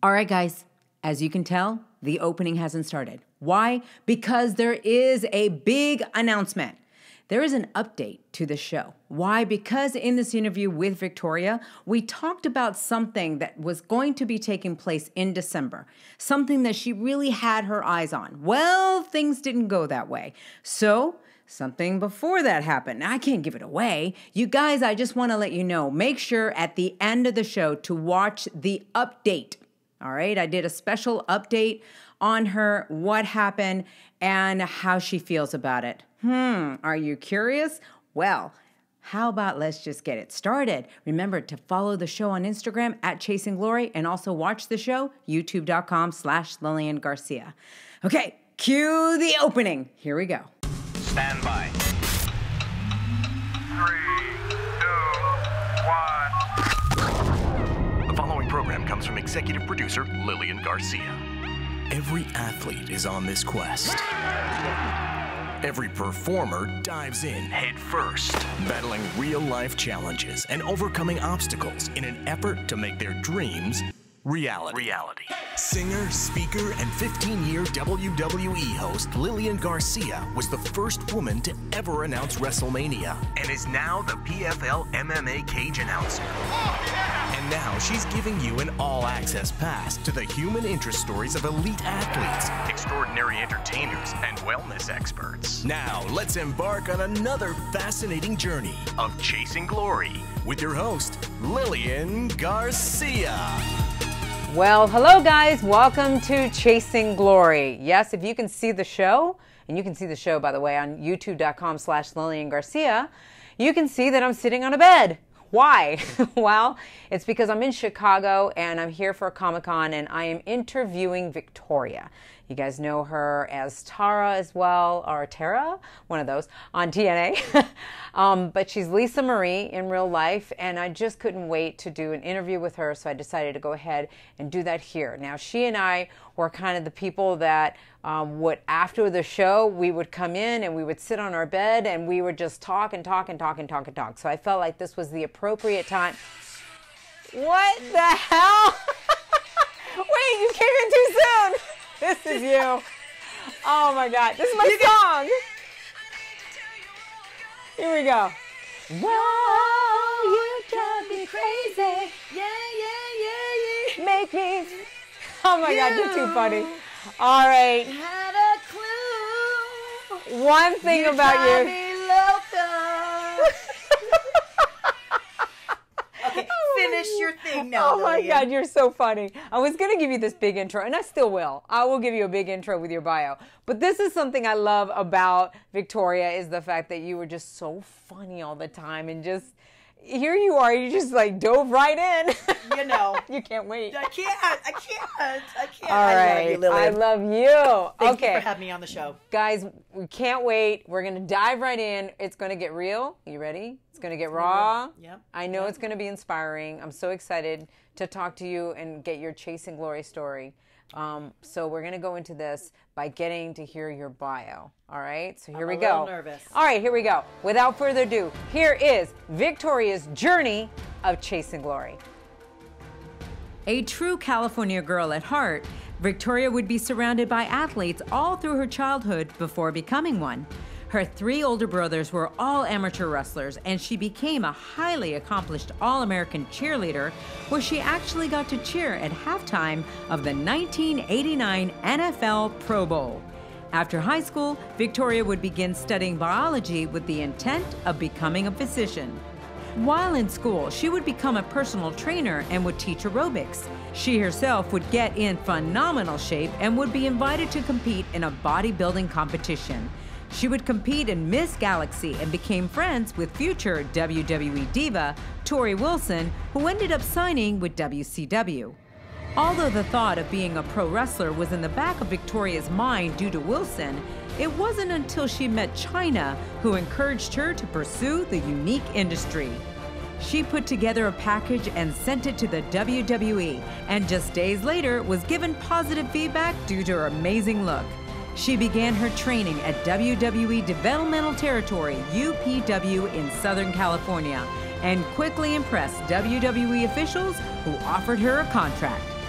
All right, guys, as you can tell, the opening hasn't started. Why? Because there is a big announcement. There is an update to the show. Why? Because in this interview with Victoria, we talked about something that was going to be taking place in December, something that she really had her eyes on. Well, things didn't go that way. So something before that happened. I can't give it away. You guys, I just want to let you know, make sure at the end of the show to watch the update. All right, I did a special update on her, what happened, and how she feels about it. Are you curious? Well, how about let's just get it started. Remember to follow the show on Instagram at Chasing Glory and also watch the show, youtube.com/Lilian Garcia. Okay, cue the opening. Here we go. Stand by. 3, 2, 1. The following program comes from executive producer Lilian Garcia. Every athlete is on this quest. Every performer dives in head first, battling real-life challenges and overcoming obstacles in an effort to make their dreams reality. Singer, speaker, and 15-year WWE host Lilian Garcia was the first woman to ever announce WrestleMania and is now the PFL MMA cage announcer. And now she's giving you an all-access pass to the human interest stories of elite athletes, extraordinary entertainers, and wellness experts. Now, let's embark on another fascinating journey of Chasing Glory with your host, Lilian Garcia. Well, hello guys, welcome to Chasing Glory. Yes, if you can see the show, and you can see the show, by the way, on youtube.com/Lilian Garcia, you can see that I'm sitting on a bed. Why? Well, it's because I'm in Chicago and I'm here for Comic-Con and I am interviewing Victoria. You guys know her as Tara as well, or Tara, one of those, on TNA. But she's Lisa Marie in real life, and I just couldn't wait to do an interview with her, so I decided to go ahead and do that here. Now, she and I were kind of the people that would, after the show, we would come in and we would sit on our bed and we would just talk and talk and talk and talk and talk. So I felt like this was the appropriate time. What the hell? Wait, you came in too soon. This is you. Oh my God. This is my song. Here we go. Whoa, you drive me crazy. Yeah. Make me. Oh my God, you're too funny. All right. Had a clue. One thing about you. Me loco. Okay, finish your thing now. Oh my God, you're so funny. I was going to give you this big intro, and I still will. I will give you a big intro with your bio. But this is something I love about Victoria, is the fact that you were just so funny all the time, and just, here you are, you just like dove right in. You know. You can't wait. I can't. All right. I love you, Lily. I love you. Thank you for having me on the show. Guys, we can't wait. We're going to dive right in. It's going to get real. You ready? It's going to get raw. Yep. I know it's going to be inspiring. I'm so excited to talk to you and get your Chasing Glory story. So we're going to go into this by getting to hear your bio. All right? So here we go. I'm a little nervous. All right, here we go. Without further ado, here is Victoria's journey of Chasing Glory. A true California girl at heart, Victoria would be surrounded by athletes all through her childhood before becoming one. Her 3 older brothers were all amateur wrestlers, and she became a highly accomplished All-American cheerleader, where she actually got to cheer at halftime of the 1989 NFL Pro Bowl. After high school, Victoria would begin studying biology with the intent of becoming a physician. While in school, she would become a personal trainer and would teach aerobics. She herself would get in phenomenal shape and would be invited to compete in a bodybuilding competition. She would compete in Miss Galaxy and became friends with future WWE diva Tori Wilson, who ended up signing with WCW. Although the thought of being a pro wrestler was in the back of Victoria's mind due to Wilson, it wasn't until she met Chyna who encouraged her to pursue the unique industry. She put together a package and sent it to the WWE, and just days later was given positive feedback due to her amazing look. She began her training at WWE Developmental Territory, UPW, in Southern California, and quickly impressed WWE officials who offered her a contract.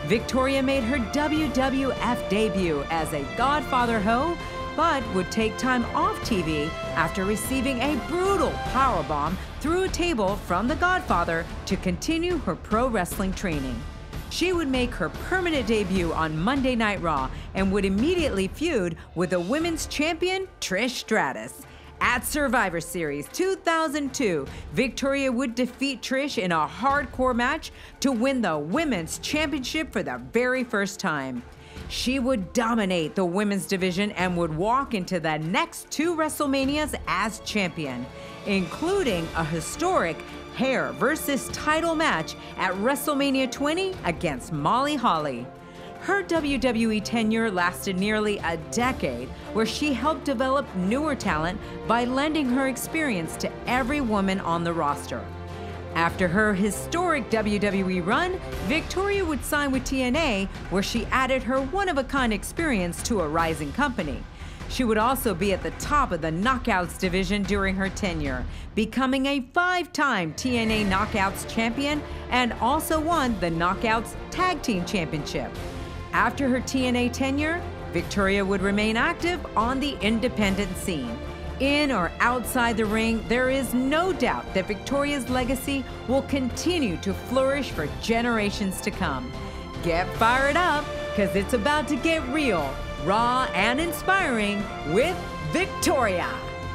Victoria made her WWF debut as a Godfather hoe, but would take time off TV after receiving a brutal powerbomb through a table from The Godfather to continue her pro wrestling training. She would make her permanent debut on Monday Night Raw and would immediately feud with the women's champion, Trish Stratus. At Survivor Series 2002, Victoria would defeat Trish in a hardcore match to win the women's championship for the very first time. She would dominate the women's division and would walk into the next 2 WrestleManias as champion, including a historic hair versus title match at WrestleMania 20 against Molly Holly. Her WWE tenure lasted nearly a decade, where she helped develop newer talent by lending her experience to every woman on the roster. After her historic WWE run, Victoria would sign with TNA, where she added her one-of-a-kind experience to a rising company. She would also be at the top of the Knockouts division during her tenure, becoming a 5-time TNA Knockouts champion and also won the Knockouts Tag Team Championship. After her TNA tenure, Victoria would remain active on the independent scene. In or outside the ring, there is no doubt that Victoria's legacy will continue to flourish for generations to come. Get fired up, because it's about to get real, raw, and inspiring with Victoria.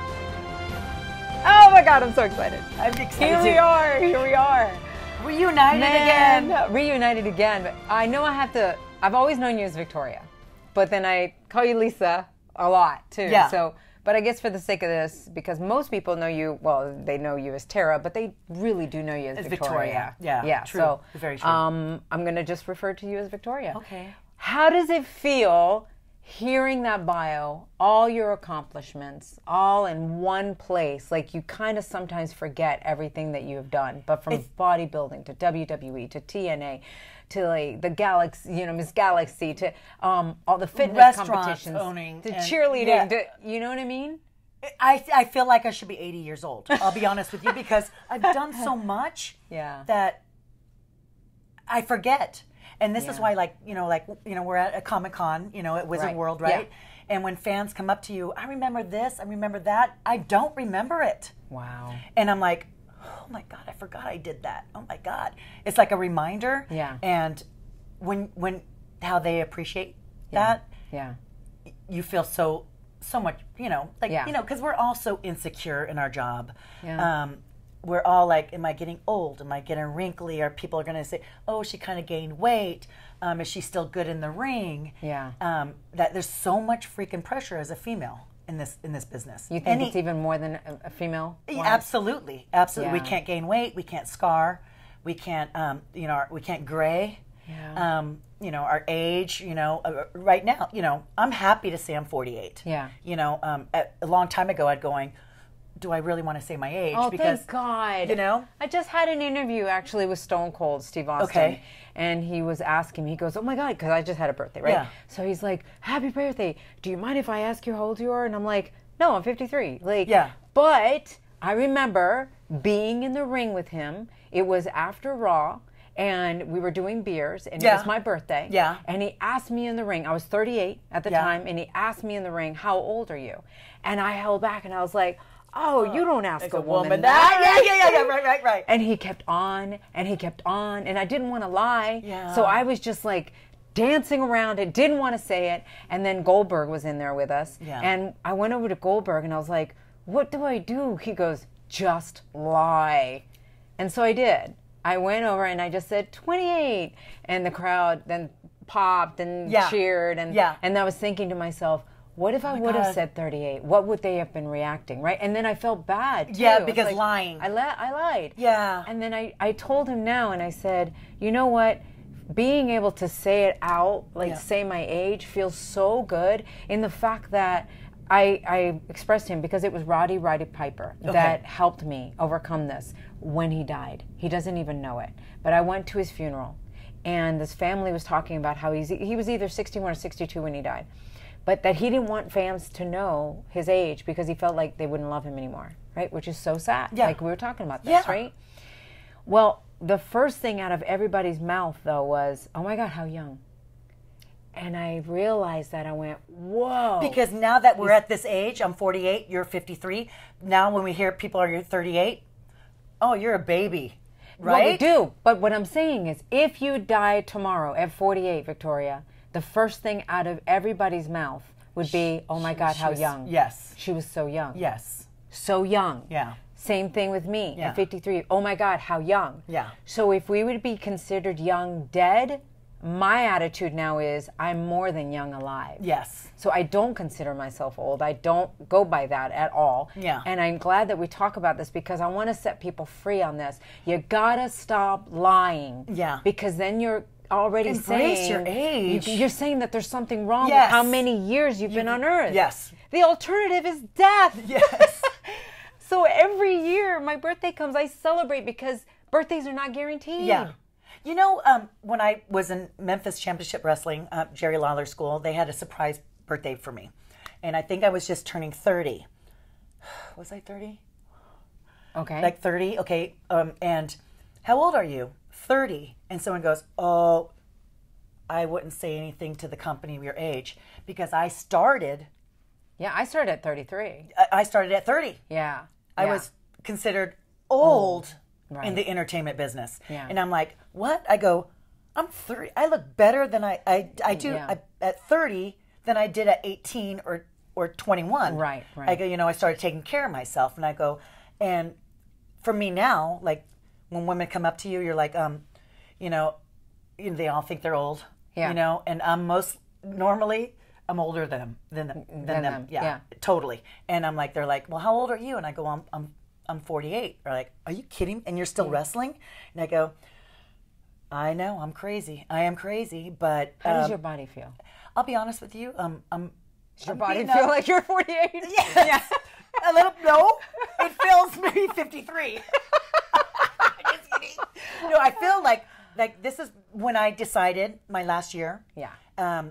Oh my God, I'm so excited. I'm excited. Here we are, here we are. Reunited again. Reunited again. But I know I have to, I've always known you as Victoria, but then I call you Lisa a lot too. Yeah. So, but I guess for the sake of this, because most people know you, well, they know you as Tara, but they really do know you as Victoria. Yeah, yeah. True. So, very true. I'm going to just refer to you as Victoria. Okay. How does it feel hearing that bio, all your accomplishments, all in one place? Like, you kind of sometimes forget everything that you have done, but from bodybuilding to WWE to TNA to like the Galaxy, you know, Miss Galaxy, to all the fitness competitions, owning, to cheerleading, to, you know what I mean? I feel like I should be 80 years old. I'll be honest with you, because I've done so much that I forget. And this is why, we're at a Comic-Con, at Wizard World, right? Yeah. And when fans come up to you, I remember this, I remember that. I don't remember it. Wow. And I'm like, oh my God, I forgot I did that. Oh my God. It's like a reminder. Yeah. And when how they appreciate that, you feel so much, because we're all so insecure in our job. Yeah. We're all like, am I getting old? Am I getting wrinkly? Or people are going to say, oh, she kind of gained weight. Is she still good in the ring? Yeah. That there's so much freaking pressure as a female in this business. You think it's even more than a female? Absolutely, absolutely. Yeah. We can't gain weight. We can't scar. We can't, we can't gray. Yeah. Our age. Right now, I'm happy to say I'm 48. Yeah. A long time ago, I'd going, do I really want to say my age? Oh, because, thank God. I just had an interview actually with Stone Cold Steve Austin. Okay. And he was asking me, he goes, oh my God, because I just had a birthday, right? Yeah. So he's like, happy birthday. Do you mind if I ask you how old you are? And I'm like, no, I'm 53. But I remember being in the ring with him. It was after Raw. And we were doing beers, and it was my birthday. Yeah. And he asked me in the ring, I was 38 at the time, and he asked me in the ring, how old are you? And I held back, and I was like, oh, you don't ask a woman that. Yeah, right. And he kept on, and he kept on, and I didn't want to lie. Yeah. So I was just like dancing around it, didn't want to say it. And then Goldberg was in there with us. Yeah. And I went over to Goldberg, and I was like, what do I do? He goes, just lie. And so I did. I went over and I just said 28, and the crowd then popped and cheered, and I was thinking to myself, what if I would have said 38? What would they have been reacting, right? And then I felt bad too. Yeah, because lying. I lied. Yeah. And then I told him now, and I said, you know what? Being able to say it out, say my age, feels so good in the fact that I expressed him, because it was Roddy Piper that helped me overcome this when he died. He doesn't even know it. But I went to his funeral, and this family was talking about how he was either 61 or 62 when he died, but that he didn't want fans to know his age because he felt like they wouldn't love him anymore, right? Which is so sad. Yeah. Like we were talking about this, right? Well, the first thing out of everybody's mouth, though, was, oh my God, how young. And I realized that I went, whoa. Because now that we're at this age, I'm 48, you're 53. Now when we hear people are 38, oh, you're a baby, right? Well, we do. But what I'm saying is, if you died tomorrow at 48, Victoria, the first thing out of everybody's mouth would be, oh my God, how young. Yes. She was so young. Yes. So young. Yeah. Same thing with me at 53. Oh my God, how young. Yeah. So if we would be considered young dead, my attitude now is I'm more than young alive. Yes. So I don't consider myself old. I don't go by that at all. Yeah. And I'm glad that we talk about this because I want to set people free on this. You gotta stop lying. Yeah. Because then you're already Embrace saying your age. You're saying that there's something wrong with Yes. how many years you've been on Earth. Yes. The alternative is death. Yes. So every year my birthday comes, I celebrate because birthdays are not guaranteed. Yeah. You know, when I was in Memphis Championship Wrestling, Jerry Lawler School, they had a surprise birthday for me. And I think I was just turning 30. Was I 30? Okay. Like 30? Okay. And how old are you? 30. And someone goes, oh, I wouldn't say anything to the company of your age because I started. Yeah, I started at 33. I started at 30. Yeah. I was considered old in the entertainment business. Yeah. And I'm like, what? I go, I'm 30. I look better than I do at 30 than I did at 18 or 21. Right. I go, I started taking care of myself. And I go, and for me now, like when women come up to you, you're like, they all think they're old, and normally I'm older than them. Yeah, totally. And I'm like, they're like, well, how old are you? And I go, I'm 48. Or like, are you kidding? And you're still wrestling? And I go, I know, I'm crazy. I am crazy, but how does your body feel? I'll be honest with you. Does your body feel like you're 48? Yes. Yeah. A little. No, it feels maybe 53. Just kidding. No, I feel like this is when I decided my last year. Yeah.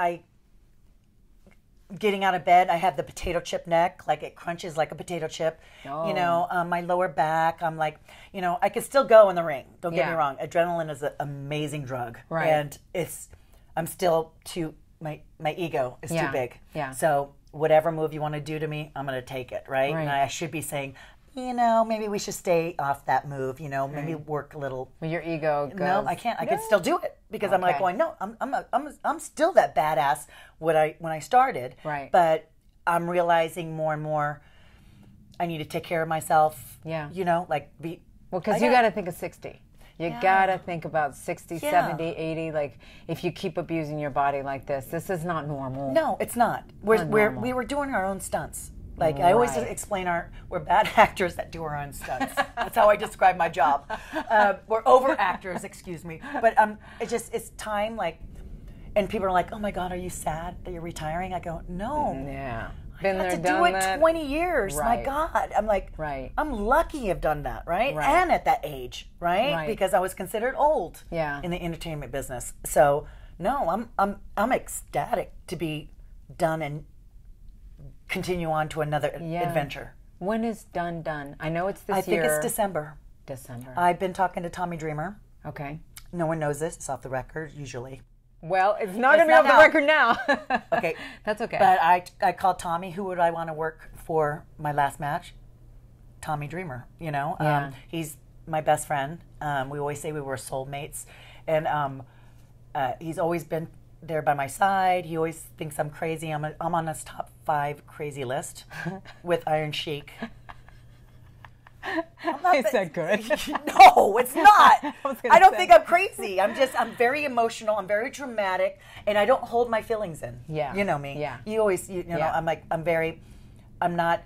Getting out of bed, I have the potato chip neck, like it crunches like a potato chip. Oh. My lower back, I'm like, I could still go in the ring. Don't get me wrong. Adrenaline is an amazing drug. Right. And I'm still my ego is too big. Yeah. So whatever move you want to do to me, I'm going to take it, right? And I should be saying, maybe we should stay off that move, maybe work a little. Well, your ego goes. No, I can't. I could still do it because I'm like going, no, I'm still that badass when I started. Right. But I'm realizing more and more I need to take care of myself. Yeah. Because you got to think of 60. You got to think about 60, 70, 80. Like, if you keep abusing your body like this is not normal. No, it's not. We were doing our own stunts. Like, I always explain we're bad actors that do our own stunts. That's how I describe my job. We're over actors, excuse me. But it's time, and people are like, oh my God, are you sad that you're retiring? I go, no. Yeah. Been there, done that. To do it 20 years. Right. My God. I'm like, I'm lucky to have done that, right? And at that age, right? Because I was considered old in the entertainment business. So, no, I'm ecstatic to be done and continue on to another adventure. When is done? I know it's this year. I think it's December. I've been talking to Tommy Dreamer. Okay. No one knows this. It's off the record, usually. Well, it's not going to be off the record now. Okay. That's okay. But I called Tommy. Who would I want to work for my last match? Tommy Dreamer, he's my best friend. We always say we were soulmates. And he's always been there by my side. He always thinks I'm crazy. I'm on his top 5 crazy list with Iron Sheik. Is that good? No, it's not. I don't think I'm crazy. I'm very emotional. I'm very dramatic, and I don't hold my feelings in. Yeah. You know me. Yeah. You always, I'm not,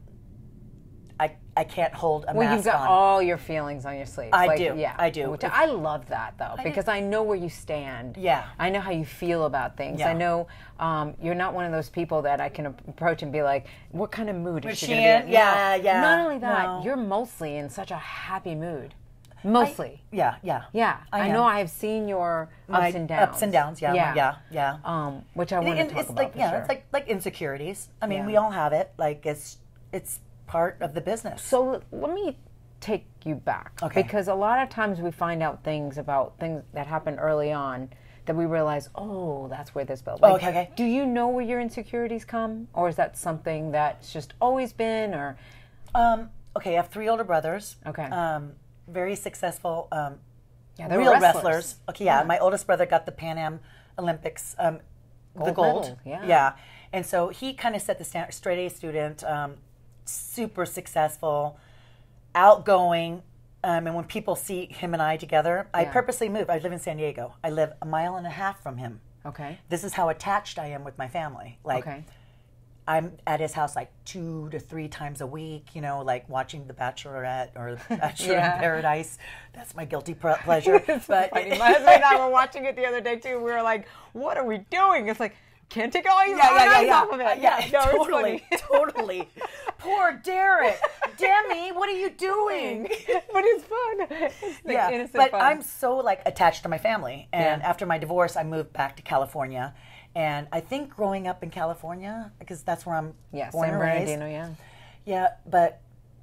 I can't hold a mask on. Well, you've got all your feelings on your sleeves. I do. Yeah, I do. Which I love that, though, because I know where you stand. Yeah. I know how you feel about things. Yeah. I know you're not one of those people that I can approach and be like, what kind of mood is she going to be in? Yeah. Not only that, you're mostly in such a happy mood. Mostly. Yeah. I know I've seen your ups and downs. Ups and downs, yeah. Which I want to talk about for sure. It's like insecurities. I mean, we all have it. Like, it's part of the business. So let me take you back. Okay. Because a lot of times we find out things about things that happened early on that we realize, oh, that's where this built. Like, okay. Do you know where your insecurities come? Or is that something that's just always been? Or Okay, I have 3 older brothers. Okay. Very successful they're real wrestlers. wrestlers. Okay, yeah. My oldest brother got the Pan Am Olympics, the gold. Medal, yeah. And so he kind of set the standard, straight A student, super successful, outgoing. And when people see him and I together, I purposely move. I live in San Diego. I live 1.5 miles from him. Okay. This is how attached I am with my family. Like, I'm at his house like 2 to 3 times a week, you know, like watching The Bachelorette or The Bachelor in Paradise. That's my guilty pleasure. But My husband and I were watching it the other day too. We were like, "What are we doing?" It's like, can't take our eyes off of it. No, totally. Poor Derek. Demi, what are you doing? But it's fun. It's like innocent but fun. I'm so like attached to my family. And after my divorce, I moved back to California. And I think growing up in California, because that's where I'm born and raised. Yeah, but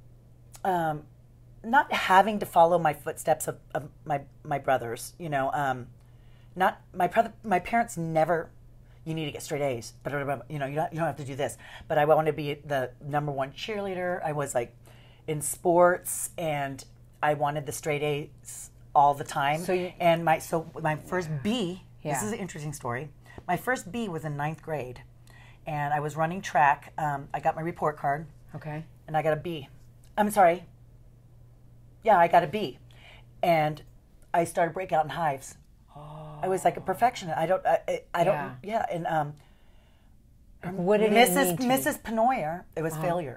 not having to follow my footsteps of my brothers, you know, not my parents never. You need to get straight A's, but you know, you don't have to do this. But I wanted to be the #1 cheerleader. I was like in sports, and I wanted the straight A's all the time. And my first B. This is an interesting story. My first B was in 9th grade, and I was running track. I got my report card. Okay. And I got a B. I'm sorry. Yeah, I got a B, and I started breaking out in hives. I was like a perfectionist. I don't. Yeah. And what did Mrs. Penoyer, it was failure.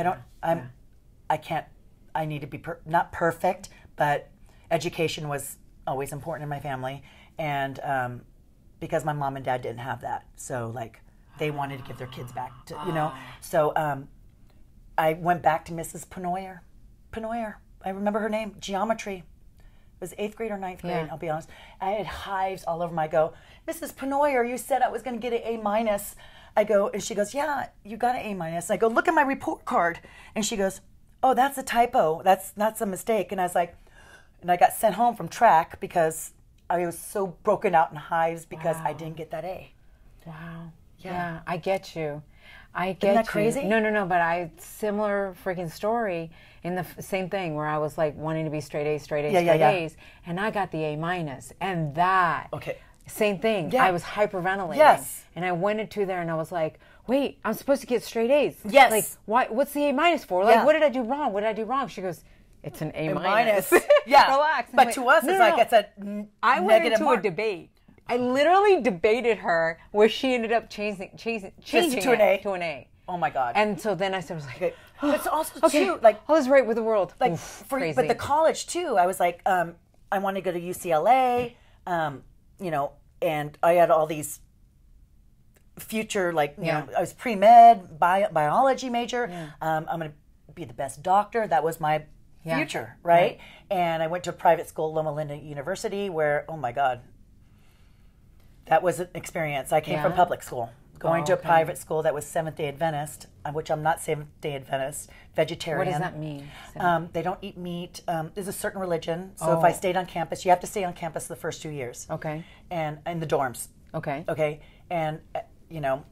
I can't. I need to be not perfect, but education was always important in my family, and because my mom and dad didn't have that, so like they wanted to give their kids back to, you know. So I went back to Mrs. Penoyer. I remember her name. Geometry. It was 8th grade or 9th grade, I'll be honest. I had hives all over my go. Mrs. Penoyer, you said I was going to get an A-. I go, and she goes, yeah, you got an A-. I go, look at my report card. And she goes, oh, that's a typo. That's a mistake. And I was like, and I got sent home from track because I was so broken out in hives because I didn't get that A. Wow. Yeah, I get you. I get Isn't that crazy? No, but similar freaking story in the same thing where I was like wanting to be straight A's, and I got the A-, and that same thing. I was hyperventilating. Yes. And I went into there and I was like, wait, I'm supposed to get straight A's. Yes. Like, why? What's the A- for? Like, what did I do wrong? What did I do wrong? She goes, it's an A-. Yeah. Relax. But to us, it's like it's a I went into a debate. I literally debated her where she ended up changing to an A. Oh my God. And so then I was like, but it's also too, like, all is right with the world. Like, crazy. But the college too, I was like, I want to go to UCLA, you know, and I had all these future, like, you know, I was pre-med, biology major. I'm going to be the best doctor. That was my future, right? And I went to a private school, Loma Linda University, where, oh my God, that was an experience. I came from public school. Going to a private school that was Seventh-day Adventist, which I'm not Seventh-day Adventist, vegetarian. What does that mean? They don't eat meat. There's a certain religion. So if I stayed on campus, you have to stay on campus the first 2 years. Okay. And in the dorms. Okay. Okay. And, you know,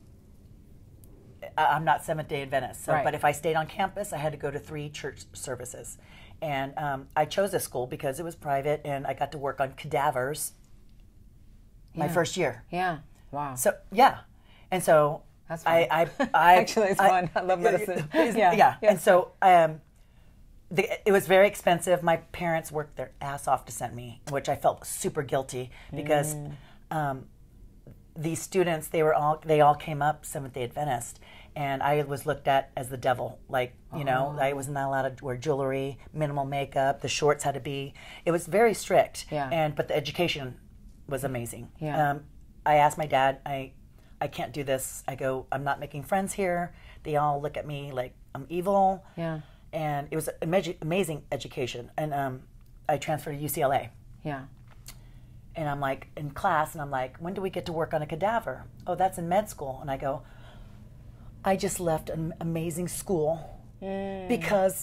I'm not Seventh-day Adventist. So, but if I stayed on campus, I had to go to 3 church services. And I chose this school because it was private, and I got to work on cadavers my first year. Yeah. Wow. So, yeah. And so that's fun. I actually, it's fun. I love medicine. Yeah. And so it was very expensive. My parents worked their ass off to send me, which I felt super guilty because these students, they all came up Seventh-day Adventist, and I was looked at as the devil. Like, you know, I was not allowed to wear jewelry, minimal makeup. The shorts had to be. It was very strict. Yeah. But the education was amazing. Yeah. I asked my dad, I can't do this. I go, I'm not making friends here. They all look at me like I'm evil. Yeah. And it was amazing education. And I transferred to UCLA. Yeah. And I'm like in class, and I'm like, when do we get to work on a cadaver? Oh, that's in med school. And I go, I just left an amazing school because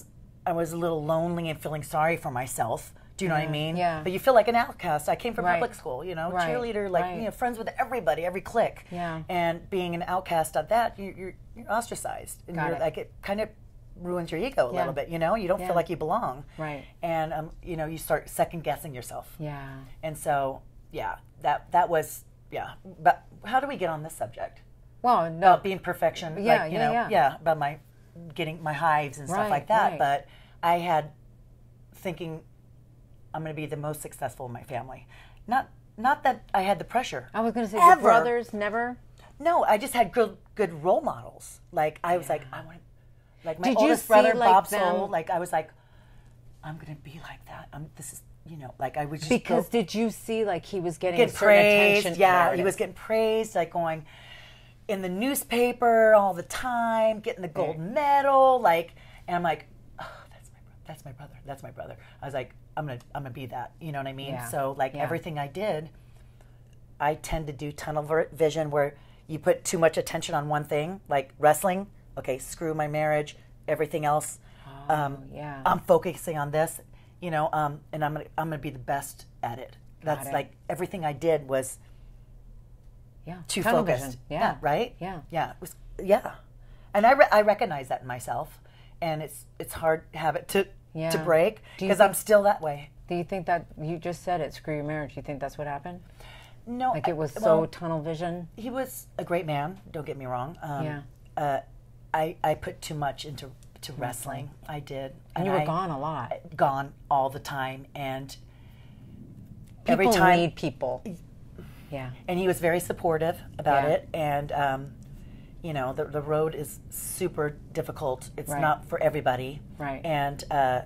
I was a little lonely and feeling sorry for myself. Do you know what I mean? Yeah. But you feel like an outcast. I came from Right. public school, you know, Right. cheerleader, like, Right. you know, friends with everybody, every clique. Yeah. And being an outcast at that, you're ostracized. And Got you're it. like, it kind of ruins your ego a Yeah. little bit, you know? You don't Yeah. feel like you belong. Right. And, you know, you start second guessing yourself. Yeah. And so, yeah, that was, yeah. But how do we get on this subject? Well, no. About being perfection. Yeah, like, you yeah, know, yeah. About my getting my hives and stuff Right, like that. right. But I had thinking I'm going to be the most successful in my family. Not that I had the pressure. I was going to say, Ever. the brothers never. No, I just had good role models. Like I was like, I want, like my Did you oldest see, brother like, Bob them- Soul. Like I was like, I'm going to be like that. This is, you know, like I would just Because go, did you see like he was getting get a certain praised. attention? Yeah, There it he was is. getting praised, like going in the newspaper all the time, getting the gold medal, like, and I'm like, oh, that's my brother. I was like, I'm gonna be that. You know what I mean? Yeah. So like Yeah. everything I did, I tend to do tunnel vision where you put too much attention on one thing, like wrestling. Okay, screw my marriage, everything else. yeah. I'm focusing on this, you know, and I'm gonna be the best at it. That's it. like everything I did was Yeah. too Tunnel focused. vision. Yeah. Right. Yeah. Yeah. It was, yeah. And I recognize that in myself, and it's hard habit to Yeah. break Do you because think- I'm still that way. Do you think that you just said it? Screw your marriage. Do you think that's what happened? No, Like it was so well, tunnel vision. he was a great man. Don't get me wrong. Yeah. I put too much into wrestling. I did. And you were gone a lot. Gone all the time, and People every time. need people. Yeah. And he was very supportive about Yeah. it. And, you know, the road is super difficult. It's Right. not for everybody. Right. And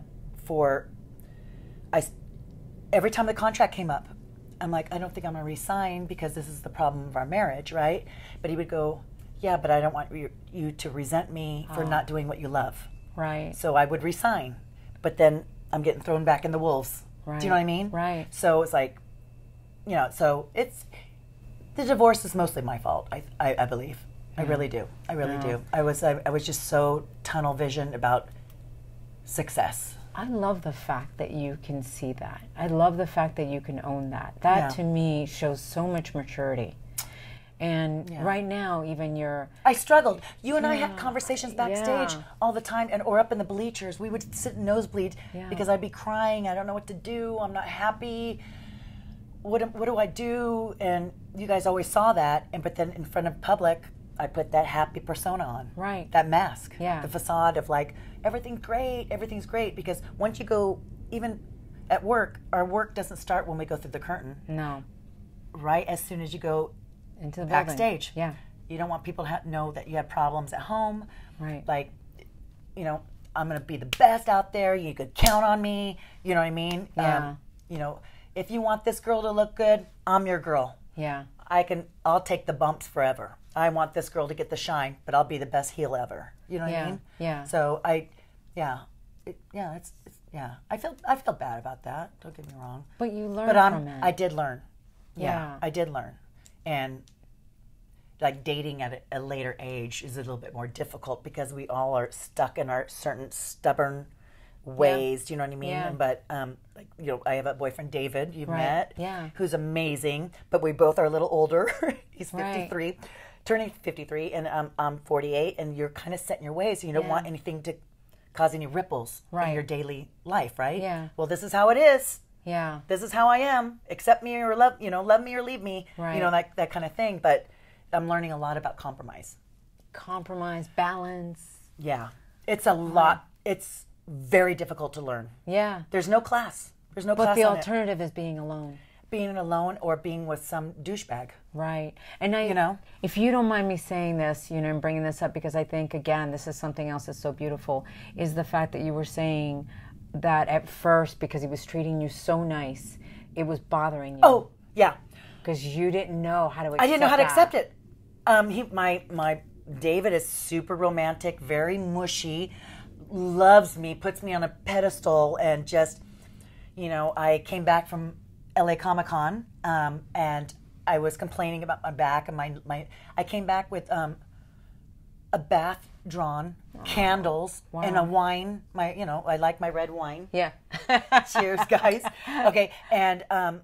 every time the contract came up, I'm like, I don't think I'm going to resign because this is the problem of our marriage, right? But he would go, yeah, but I don't want you to resent me for not doing what you love. Right. So I would resign. But then I'm getting thrown back in the wolves. Right. Do you know what I mean? Right. So it's like, you know, so the divorce is mostly my fault. I believe. I really do. I really do. I was just so tunnel vision about success. I love the fact that you can see that. I love the fact that you can own that. That to me shows so much maturity. And right now, even I struggled. You and I had conversations backstage Yeah. all the time, or up in the bleachers. We would sit in nosebleed because I'd be crying. I don't know what to do. I'm not happy. What do I do? And you guys always saw that. But then in front of public, I put that happy persona on. Right. That mask. Yeah. The facade of like, everything's great. Because once you go, even at work, our work doesn't start when we go through the curtain. no Right as soon as you go into the building. backstage. Yeah. You don't want people to know that you have problems at home. Right. Like, you know, I'm going to be the best out there. You could count on me. You know what I mean? Yeah. You know, if you want this girl to look good, I'm your girl. Yeah. I'll take the bumps forever. I want this girl to get the shine, but I'll be the best heel ever. You know what I mean? Yeah. So I feel bad about that. Don't get me wrong. But you learn But from it. I did learn. Yeah. I did learn. And like dating at a later age is a little bit more difficult because we all are stuck in our certain stubborn ways. Do you know what I mean? Yeah. But like, you know, I have a boyfriend, David, you've met, Yeah. who's amazing. But we both are a little older. He's Right. 53, turning 53, and I'm 48. And you're kind of set in your ways. And you don't want anything to cause any ripples in Right. your daily life, right? Yeah. Well, this is how it is. Yeah. This is how I am. Accept me or love me or leave me. Right. You know, that kind of thing. But I'm learning a lot about compromise. Compromise, balance. Yeah. It's a lot. It's very difficult to learn. Yeah. There's no class. There's no But class the on it. alternative is being alone. Being alone or being with some douchebag. Right. And I, You know? if you don't mind me saying this, you know, and bringing this up, because I think, again, this is something else that's so beautiful, is the fact that you were saying that at first, because he was treating you so nice, it was bothering you. Oh, yeah. Because you didn't know how to accept I didn't know how to that. accept it. My David is super romantic, very mushy, loves me, puts me on a pedestal, and just, you know, I came back from LA Comic-Con, and I was complaining about my back and my I came back with a bath drawn, candles, and a wine. I like my red wine. Yeah. Cheers, guys. Okay, and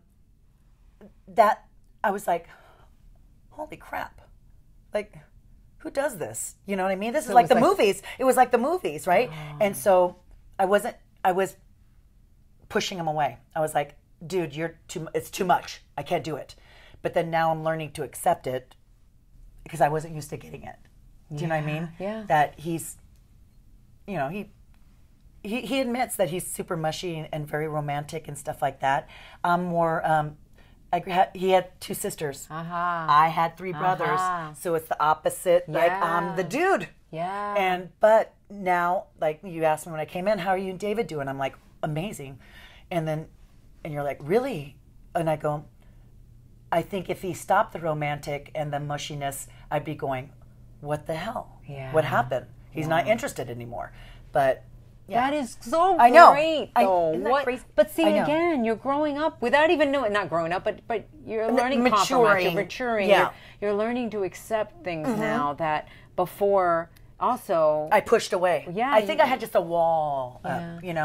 that I was like, holy crap, like, who does this? You know what I mean? This is like the movies. It was like the movies, right? Oh. And so I was pushing him away. I was like, dude, it's too much. I can't do it. But then now I'm learning to accept it because I wasn't used to getting it. Do you know what I mean? Yeah. That he's, he admits that he's super mushy and very romantic and stuff like that. I'm more, he had 2 sisters. I had 3 brothers. So it's the opposite. Yeah. Like, I'm the dude. Yeah. But now, like, you asked me when I came in, how are you and David doing? I'm like, amazing. And you're like, really? And I go, I think if he stopped the romantic and the mushiness, I'd be going, what the hell? Yeah. What happened? He's not interested anymore. But that is so I know. Great, though. Isn't that crazy? But see, again, you're growing up without even knowing. Not growing up, but you're learning compromise. You're maturing. Yeah. You're learning to accept things now that before also I pushed away. Yeah. I think I had just a wall up,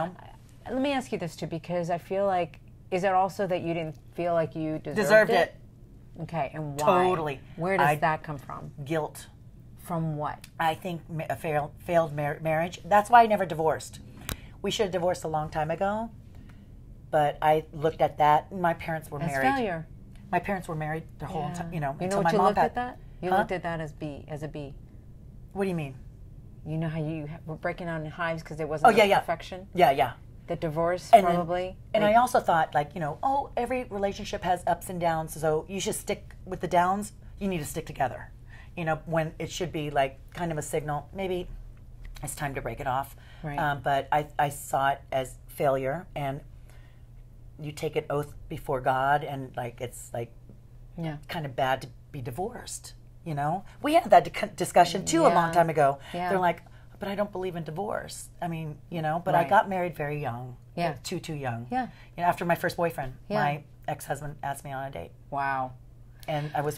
Let me ask you this too, because I feel like, is it also that you didn't feel like you deserved it? Okay, and why? Totally. Where does that come from? Guilt. From what? I think a failed marriage. That's why I never divorced. We should have divorced a long time ago. But I looked at that. My parents were married. That's failure. My parents were married their whole time. You know until what my you mom looked at that? You looked at that as a B. What do you mean? You know how you were breaking out in hives because there wasn't perfection? Yeah. The divorce, and probably. And I also thought, like, every relationship has ups and downs, so you should stick with the downs. You need to stick together. When it should be like kind of a signal, maybe it's time to break it off. Right. But I saw it as failure, and you take an oath before God, and like it's like kind of bad to be divorced. We had that discussion too a long time ago. Yeah. They're like, but I don't believe in divorce. I mean, but I got married very young. Yeah. Too young. Yeah. After my first boyfriend, my ex-husband asked me on a date. Wow. And I was,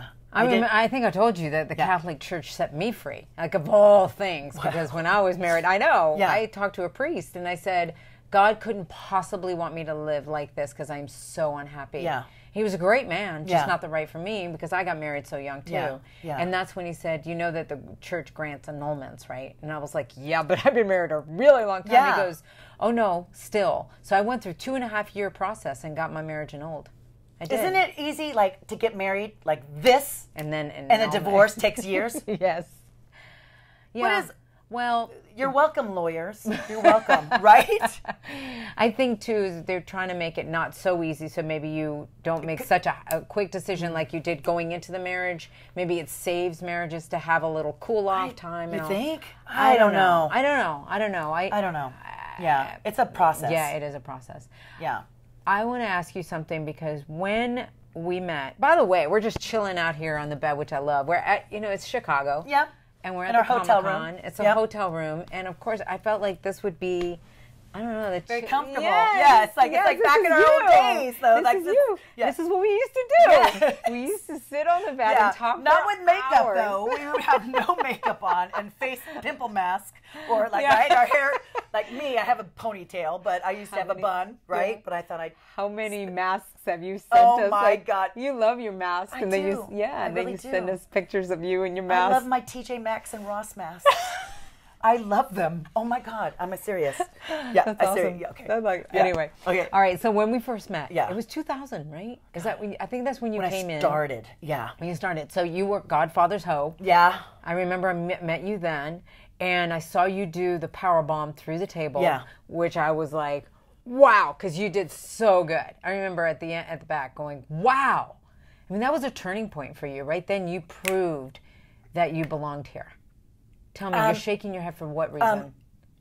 I think I told you that the Catholic Church set me free, like of all things, because when I was married, I talked to a priest and I said, God couldn't possibly want me to live like this because I'm so unhappy. Yeah. He was a great man, just not the right for me because I got married so young too. Yeah. And that's when he said, you know that the church grants annulments, right? And I was like, yeah, but I've been married a really long time. Yeah. He goes, oh no, still. So I went through 2.5-year process and got my marriage annulled. I did. Isn't it easy, like, to get married like this, and then and a divorce takes years? Yes. Yeah. Well, you're welcome, lawyers. You're welcome, right? I think too they're trying to make it not so easy, so maybe you don't make such a quick decision like you did going into the marriage. Maybe it saves marriages to have a little cool off time. You think? I don't know. I don't know. Yeah, it's a process. Yeah, it is a process. Yeah. I want to ask you something because when we met, by the way, we're just chilling out here on the bed, which I love. We're at, it's Chicago. Yeah. And we're at in the our hotel Comic-Con. room. It's a hotel room, and of course, I felt like this would be, I don't know, very comfortable. Yes, it's like back in our old days, though. This like is you. Yes. This is what we used to do. Yes. We used to sit on the bed and talk. Not for with makeup hours. though. We would have no makeup on and face pimple mask, or like our hair. Like me, I have a ponytail, but I used to have a bun, right? Yeah. But I thought How many masks have you sent us? Oh my God! You love your mask, I and do. then really you do. send us pictures of you and your mask. I love my TJ Maxx and Ross masks. I love them. Oh my God, I'm serious. Yeah, that's awesome. Yeah, okay. Anyway. Okay. All right. So when we first met, it was 2000, right? Is that when? I think that's when you came in. When I started. Yeah. When you started. So you were Godfather's hoe. Yeah. I remember I met you then, and I saw you do the power bomb through the table. Yeah. Which I was like, wow, because you did so good. I remember at the back going, wow. I mean, that was a turning point for you, right? Then you proved that you belonged here. Tell me, you're shaking your head for what reason?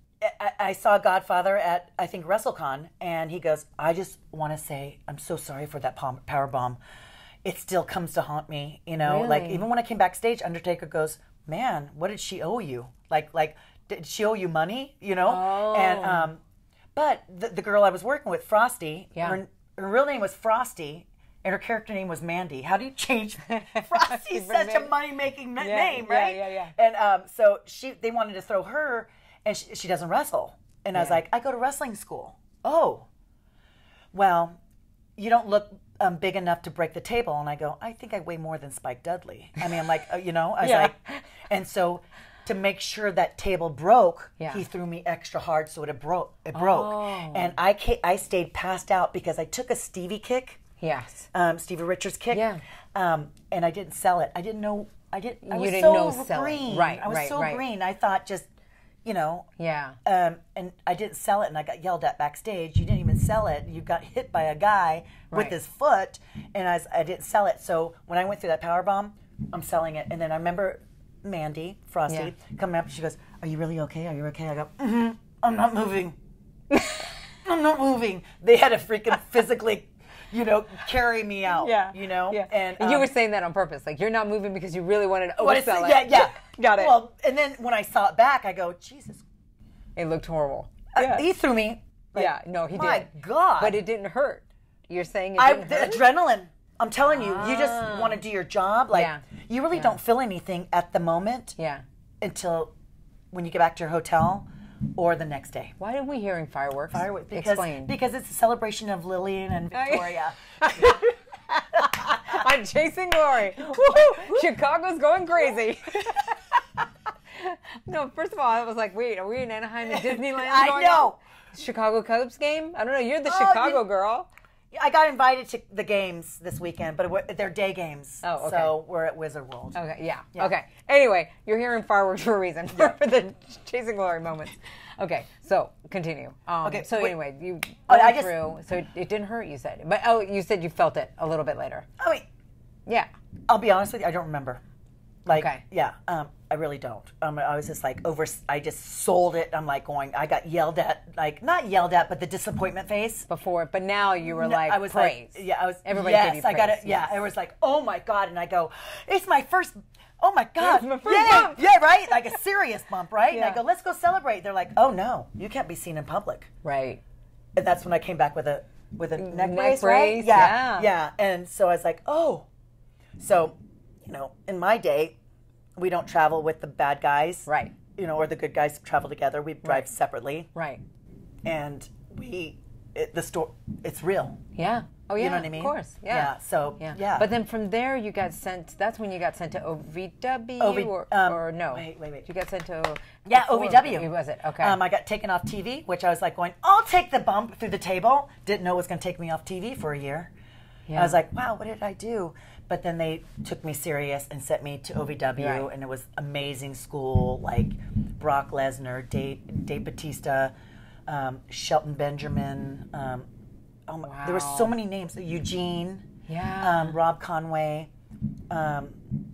I saw Godfather at, I think, WrestleCon, and he goes, I just want to say, I'm so sorry for that power bomb. It still comes to haunt me, Really? Like, even when I came backstage, Undertaker goes, man, what did she owe you? Like, did she owe you money, Oh. And, but the girl I was working with, Frosty, her real name was Frosty, and her character name was Mandy. How do you change? Frosty's such a money-making name, right? Yeah. And so they wanted to throw her, and she doesn't wrestle. And I was like, I go to wrestling school. Oh, well, you don't look big enough to break the table. And I go, I think I weigh more than Spike Dudley. I mean, I'm like, I was like, and so to make sure that table broke, he threw me extra hard so it broke. Oh. And I stayed passed out because I took a Stevie kick. Yes. Stevie Richards kick. Yeah. And I didn't sell it. I didn't know. I was didn't so know green. Right. I was so green. I thought just, Yeah. And I didn't sell it, and I got yelled at backstage. You didn't even sell it. You got hit by a guy with his foot, and I didn't sell it. So when I went through that power bomb, I'm selling it. And then I remember Mandy, Frosty, coming up. She goes, "Are you really okay? Are you okay?" I go, I'm not moving. I'm not moving. They had to freaking physically, carry me out. Yeah. And you were saying that on purpose, like you're not moving because you really wanted to oversell it. Yeah. Got it. Well, and then when I saw it back, I go, Jesus. It looked horrible. He threw me. No, he did. My God. But it didn't hurt. You're saying it didn't hurt? The adrenaline. I'm telling you, you just want to do your job. Like, you really don't feel anything at the moment until when you get back to your hotel or the next day. Why are we hearing fireworks? Explain. Because it's a celebration of Lilian and Victoria. I'm chasing glory. Woo-hoo! Chicago's going crazy. No, first of all, I was like, wait, are we in Anaheim at Disneyland? I know. Chicago Cubs game? I don't know. You're the Chicago girl. I got invited to the games this weekend, but they're day games. Oh, okay. So we're at Wizard World. Okay, yeah. Okay. Anyway, you're hearing fireworks for a reason, for the chasing glory moments. Okay, so continue. Anyway, you went through, so it didn't hurt, you said. But, you said you felt it a little bit later. Oh, wait. Yeah. I'll be honest with you, I don't remember. Okay. Yeah, I really don't. I was just like I just sold it. I'm like going, I got yelled at, like, not yelled at, but the disappointment face. Before, but now you were like, I was praise. Like, yeah, I was, everybody gave you praise. I got it. Yeah, it was like, oh my God. And I go, it's my first, oh my God. It's my first bump. Yeah, right? Like a serious bump, right? Yeah. And I go, let's go celebrate. They're like, oh no, you can't be seen in public. Right. And that's when I came back with a neck brace, right? Yeah. And so I was like, oh. So, in my day, we don't travel with the bad guys. Right. Or the good guys travel together. We drive separately. Right. And it's real. Yeah. Oh, yeah. You know what I mean? Of course. Yeah. Yeah. But then from there, you got sent, that's when you got sent to OVW or no? Wait. You got sent to... OVW. Was it? Okay. I got taken off TV, which I was like going, I'll take the bump through the table. Didn't know it was going to take me off TV for a year. Yeah. I was like, wow, what did I do? But then they took me serious and sent me to OVW, and it was amazing school, like Brock Lesnar, Dave Bautista, Shelton Benjamin. Wow. There were so many names. Eugene, Rob Conway. I'm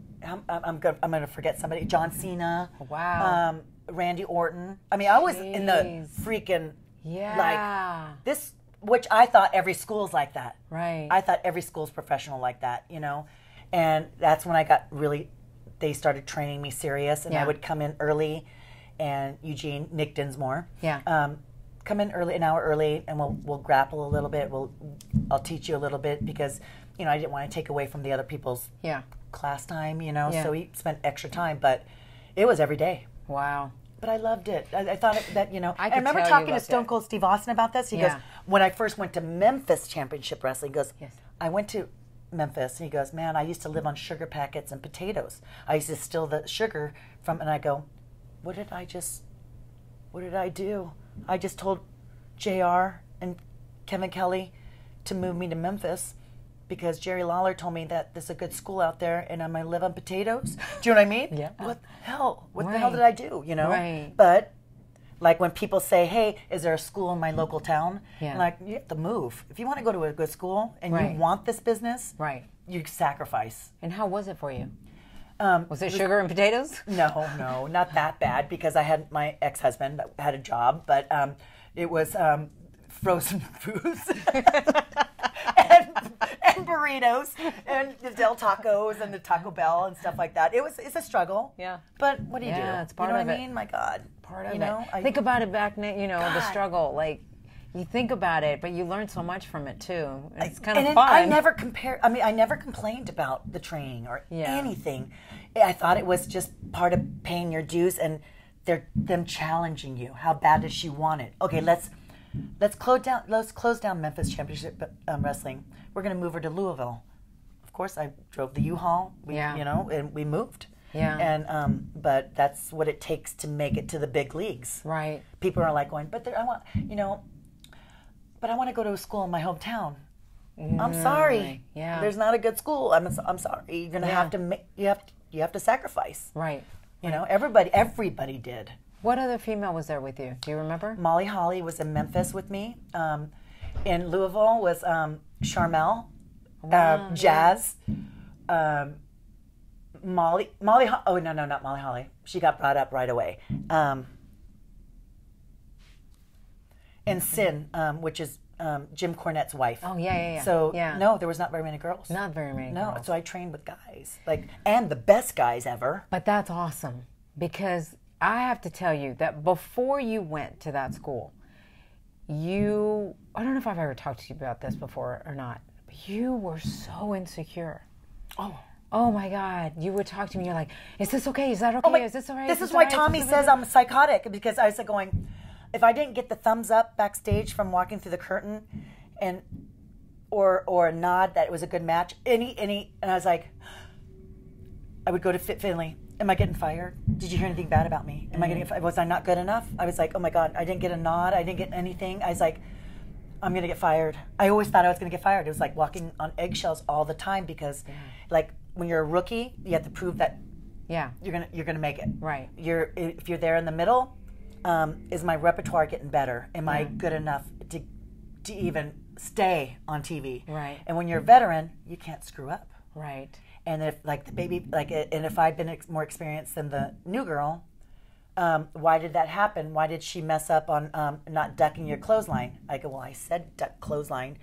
gonna forget somebody. John Cena. Wow. Randy Orton. I mean, I was in the freaking like this. Which I thought every school's like that. Right. I thought every school's professional like that, And that's when I got they started training me serious, and I would come in early, and Nick Dinsmore, come in early, an hour early, and we'll grapple a little bit. I'll teach you a little bit because, I didn't want to take away from the other people's class time, So he spent extra time, but it was every day. Wow. But I loved it. I thought that, I remember tell talking you to Stone Cold Steve Austin about this. He goes, when I first went to Memphis Championship Wrestling, he goes, I went to Memphis, and he goes, man, I used to live on sugar packets and potatoes. I used to steal the sugar and I go, what did I do? I just told JR and Kevin Kelly to move me to Memphis because Jerry Lawler told me that there's a good school out there and I'm going to live on potatoes. Do you know what I mean? Yeah. What the hell? What the hell did I do? Right. But like when people say, hey, is there a school in my local town? I'm like, you have to move. If you want to go to a good school and you want this business, you sacrifice. And how was it for you? Was it sugar and potatoes? No, not that bad because I had my ex-husband that had a job, but it was frozen foods and burritos and the Del Tacos and the Taco Bell and stuff like that. It's a struggle. Yeah. But what do you do? It's part of of it. I mean? My God. Part of it. Think about it back then, the struggle. Like, You think about it, but you learn so much from it too. It's kind of and fun. I never I never complained about the training or anything. I thought it was just part of paying your dues and them challenging you. How bad does she want it? Okay, let's close down Memphis Championship Wrestling. We're going to move her to Louisville. Of course, I drove the U-Haul. And we moved. Yeah. And but that's what it takes to make it to the big leagues. Right. People are like going, but I want to go to a school in my hometown. I'm sorry. Yeah. There's not a good school. I'm sorry. You're gonna have to you have to sacrifice. Right. Everybody did. What other female was there with you? Do you remember? Molly Holly was in Memphis with me. In Louisville was Charmel, Jazz. Molly. Oh no, not Molly Holly. She got brought up right away. And Sin, which is Jim Cornette's wife. Oh yeah. So no, there was not very many girls. Not very many. No, so I trained with guys, and the best guys ever. But that's awesome because I have to tell you that before you went to that school, I don't know if I've ever talked to you about this before or not, but you were so insecure. Oh my God. You would talk to me, you're like, is this okay? Is that okay? Is this all right? This is why Tommy says I'm psychotic, because I was going, if I didn't get the thumbs up backstage from walking through the curtain or a nod that it was a good match, and I was like, I would go to Finley. Am I getting fired? Did you hear anything bad about me? Was I not good enough? I was like, oh my God, I didn't get a nod. I didn't get anything. I was like, I'm going to get fired. I always thought I was going to get fired. It was like walking on eggshells all the time because when you're a rookie, you have to prove that you're gonna make it. Right. If you're there in the middle, is my repertoire getting better? Am I good enough to even stay on TV? Right. And when you're a veteran, you can't screw up. Right. And if and if I've been more experienced than the new girl, why did that happen? Why did she mess up on not ducking your clothesline? I go, well, I said duck clothesline,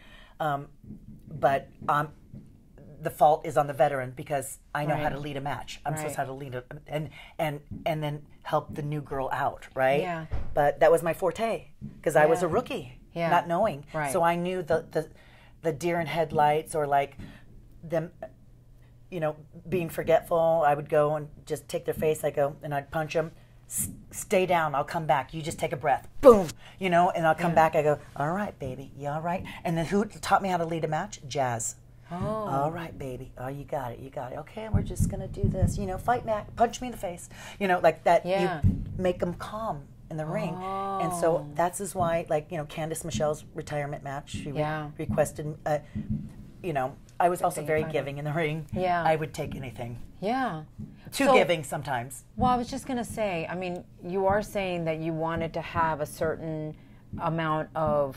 but the fault is on the veteran because I know how to lead a match. I'm supposed to how to lead and then help the new girl out, right? Yeah. But that was my forte because I was a rookie, not knowing. Right. So I knew the deer in headlights or them, being forgetful. I would go and just take their face. And I'd punch them. Stay down. I'll come back. You just take a breath. Boom. And I'll come back. I go, all right, baby. You all right? And then who taught me how to lead a match? Jazz. Oh. All right, baby. Oh, you got it. Okay, we're just going to do this. Fight back. Punch me in the face. Like that. Yeah. You make them calm in the ring. And so that's why, Candice Michelle's retirement match, she requested, I was also very giving in the ring. Yeah. I would take anything. Yeah. Too giving sometimes. Well, I was just going to say, I mean, you are saying that you wanted to have a certain amount of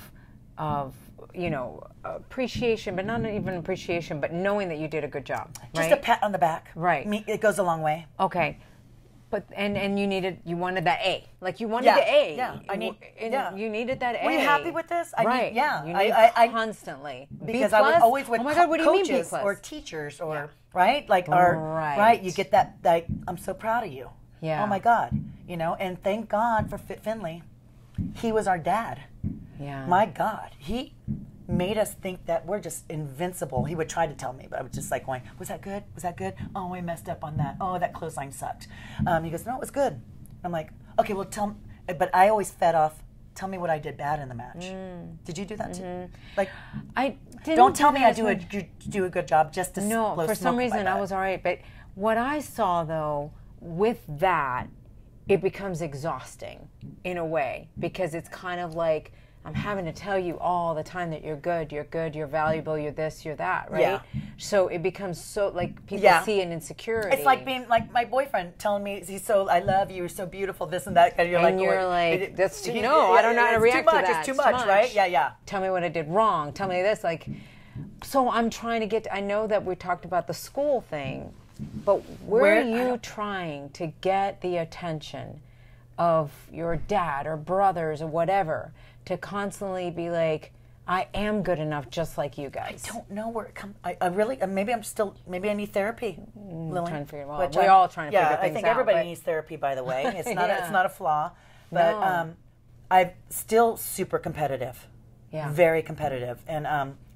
appreciation, but not even appreciation, but knowing that you did a good job. Just a pat on the back. Right. It goes a long way. Okay. But and you wanted that A. You wanted the A. Yeah. You needed that A. Were you happy with this? Right. Yeah. You need constantly. Because I was always with coaches B+? or teachers or right? You get that I'm so proud of you. Yeah. Oh my God. And thank God for Finley. He was our dad. Yeah. My God. He made us think that we're just invincible. He would try to tell me, but I was just going, was that good? Was that good? Oh, we messed up on that. Oh, that clothesline sucked. He goes, no, it was good. I'm like, okay, well, tell me. But I always fed off, tell me what I did bad in the match. Did you do that too? I didn't. Don't tell me I do a good job just to No, blow for some smoke up my reason I butt. was all right. But what I saw, though, with that, it becomes exhausting in a way because it's kind of like, I'm having to tell you all the time that you're good, you're valuable, you're this, you're that, right? Yeah. So it becomes so, people see an insecurity. It's like being like my boyfriend telling me, I love you, you're so beautiful, this and that. And you're that's too, no, I don't know how to react to that. It's too much, right? Yeah. Tell me what I did wrong. Tell me this. So I'm trying to I know that we talked about the school thing, but where are you trying to get the attention of your dad or brothers or whatever to constantly be like, I am good enough just like you guys? I don't know where it comes. I really, maybe I need therapy, Lily. Trying to figure it out. We're all trying to figure things out. I think everybody needs therapy, by the way. It's not, it's not a flaw. But I'm still super competitive. very competitive, and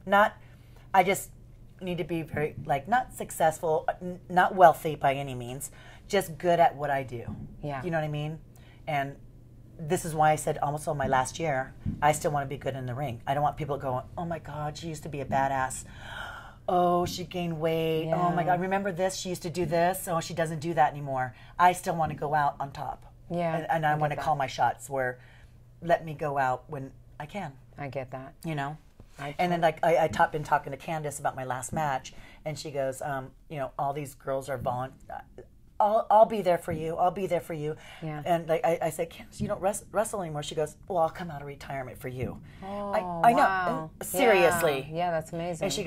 I just need to be very, like, not successful, not wealthy by any means, just good at what I do. Yeah. You know what I mean? And this is why I said almost all my last year, I still want to be good in the ring. I don't want people going, oh my God, she used to be a badass. Oh, she gained weight. Oh my God, remember this? She used to do this. Oh, she doesn't do that anymore. I still want to go out on top. Yeah. And I want to call my shots where let me go out when I can. I get that. You know? And then, like, I've been talking to Candace about my last match, and she goes, you know, all these girls are I'll be there for you. I'll be there for you. Yeah. And like I said, Candace, you don't wrestle anymore. She goes, well, I'll come out of retirement for you. Oh, I know. wow. Seriously. Yeah, that's amazing. And she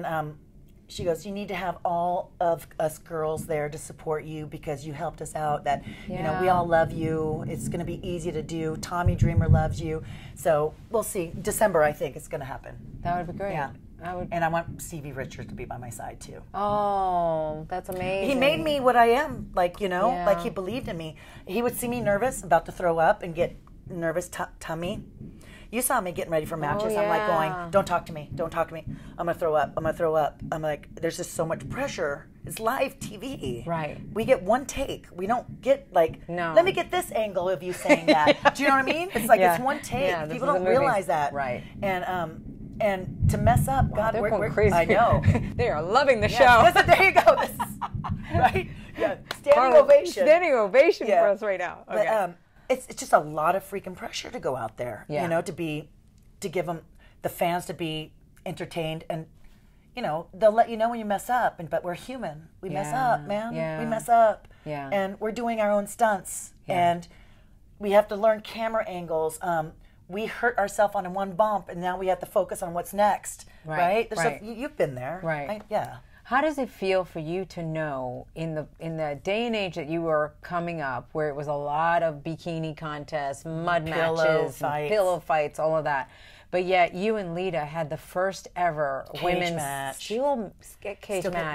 goes, you need to have all of us girls there to support you because you helped us out. That, you know, we all love you. It's going to be easy to do. Tommy Dreamer loves you. So we'll see. December, I think it's going to happen. That would be great. Yeah. And I want Stevie Richards to be by my side too. Oh, that's amazing. He made me what I am, like, you know, like he believed in me. He would see me nervous, about to throw up and get nervous tummy. You saw me getting ready for matches. I'm like going, don't talk to me. Don't talk to me. I'm going to throw up. I'm going to throw up. I'm like, there's just so much pressure. It's live TV. Right. We get one take. We don't get like, let me get this angle of you saying that. Do you know what I mean? It's like, it's one take. Yeah, people don't realize that. Right. And to mess up, God, they're going we're crazy. I know. They are loving the show. There you go. This is, right? Yeah. Standing ovation. Standing ovation for us right now. Okay. But, it's just a lot of freaking pressure to go out there, you know, to give them, the fans to be entertained, and, you know, they'll let you know when you mess up, but we're human. We mess up, man. We mess up. Yeah. And we're doing our own stunts, and we have to learn camera angles. We hurt ourselves on one bump, and now we have to focus on what's next, right? You've been there. Right. Yeah. How does it feel for you to know in the day and age that you were coming up, where it was a lot of bikini contests, mud matches, pillow fights, all of that, but yet you and Lita had the first ever women's steel cage match?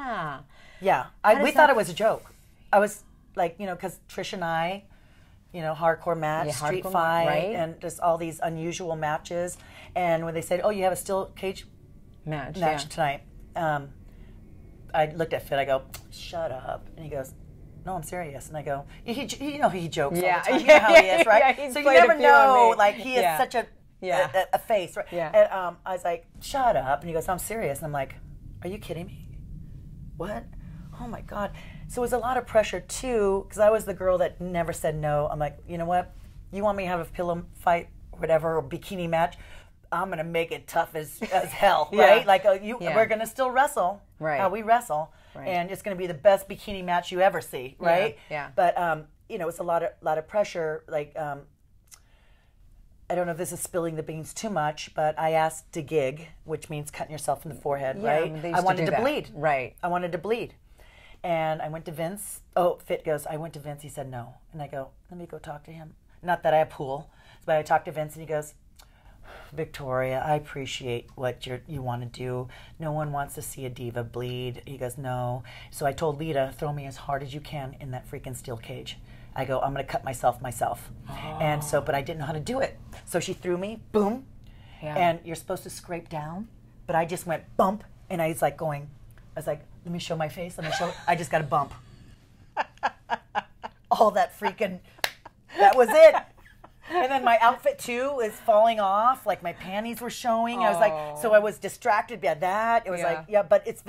Yeah. We thought it was a joke. I was like, you know, because Trish and I, you know, hardcore match, street fight, and just all these unusual matches. And when they said, oh, you have a steel cage match tonight, I looked at Fit. I go, shut up. And he goes, no, I'm serious. And I go, you know, he jokes all the time. You know how he is, right? So you never know. Like, he is such a face, right? Yeah. And I was like, shut up. And he goes, I'm serious. And I'm like, are you kidding me? What? Oh, my God. So it was a lot of pressure, too, because I was the girl that never said no. I'm like, you know what? You want me to have a pillow fight, or whatever, or bikini match? I'm going to make it tough as hell, right? Like, we're going to still wrestle, how we wrestle, and it's going to be the best bikini match you ever see, right? Yeah. But, you know, it's a lot of pressure. Like, I don't know if this is spilling the beans too much, but I asked to gig, which means cutting yourself in the forehead, right? I wanted to bleed. Right. I wanted to bleed. And I went to Vince. Oh, Fit goes, I went to Vince. He said no. And I go, let me go talk to him. Not that I have pool, but I talked to Vince, and he goes, Victoria, I appreciate what you want to do. No one wants to see a diva bleed. He goes, no. So I told Lita, throw me as hard as you can in that freaking steel cage. I go, I'm going to cut myself. And so, but I didn't know how to do it. So she threw me, boom. Yeah. And you're supposed to scrape down, but I just went bump, and I was like, let me show my face. I just got a bump. All that freaking, that was it. And then my outfit, too, is falling off. Like, my panties were showing. I was like, so I was distracted by that. It was but it's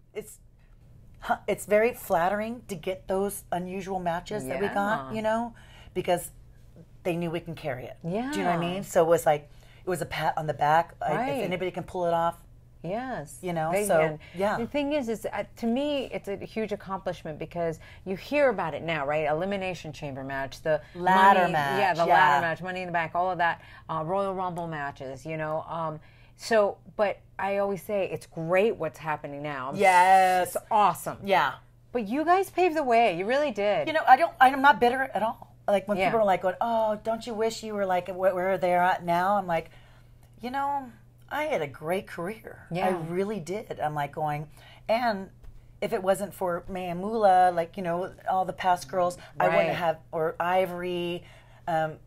very flattering to get those unusual matches that we got, you know, because they knew we can carry it. Yeah. Do you know what I mean? So it was a pat on the back. If anybody can pull it off. Yes. You know, The thing is to me, it's a huge accomplishment because you hear about it now, right? Elimination Chamber match, the ladder match. Yeah, the ladder match, Money in the Bank, all of that, Royal Rumble matches, you know. But I always say it's great what's happening now. Yes. It's awesome. Yeah. But you guys paved the way. You really did. You know, I'm not bitter at all. Like, when people are like, going, oh, don't you wish you were like where they're at now? I'm like, you know, I had a great career. Yeah. I really did. I'm like going, and if it wasn't for Mayamula, like, you know, all the past girls, I wouldn't have, or Ivory,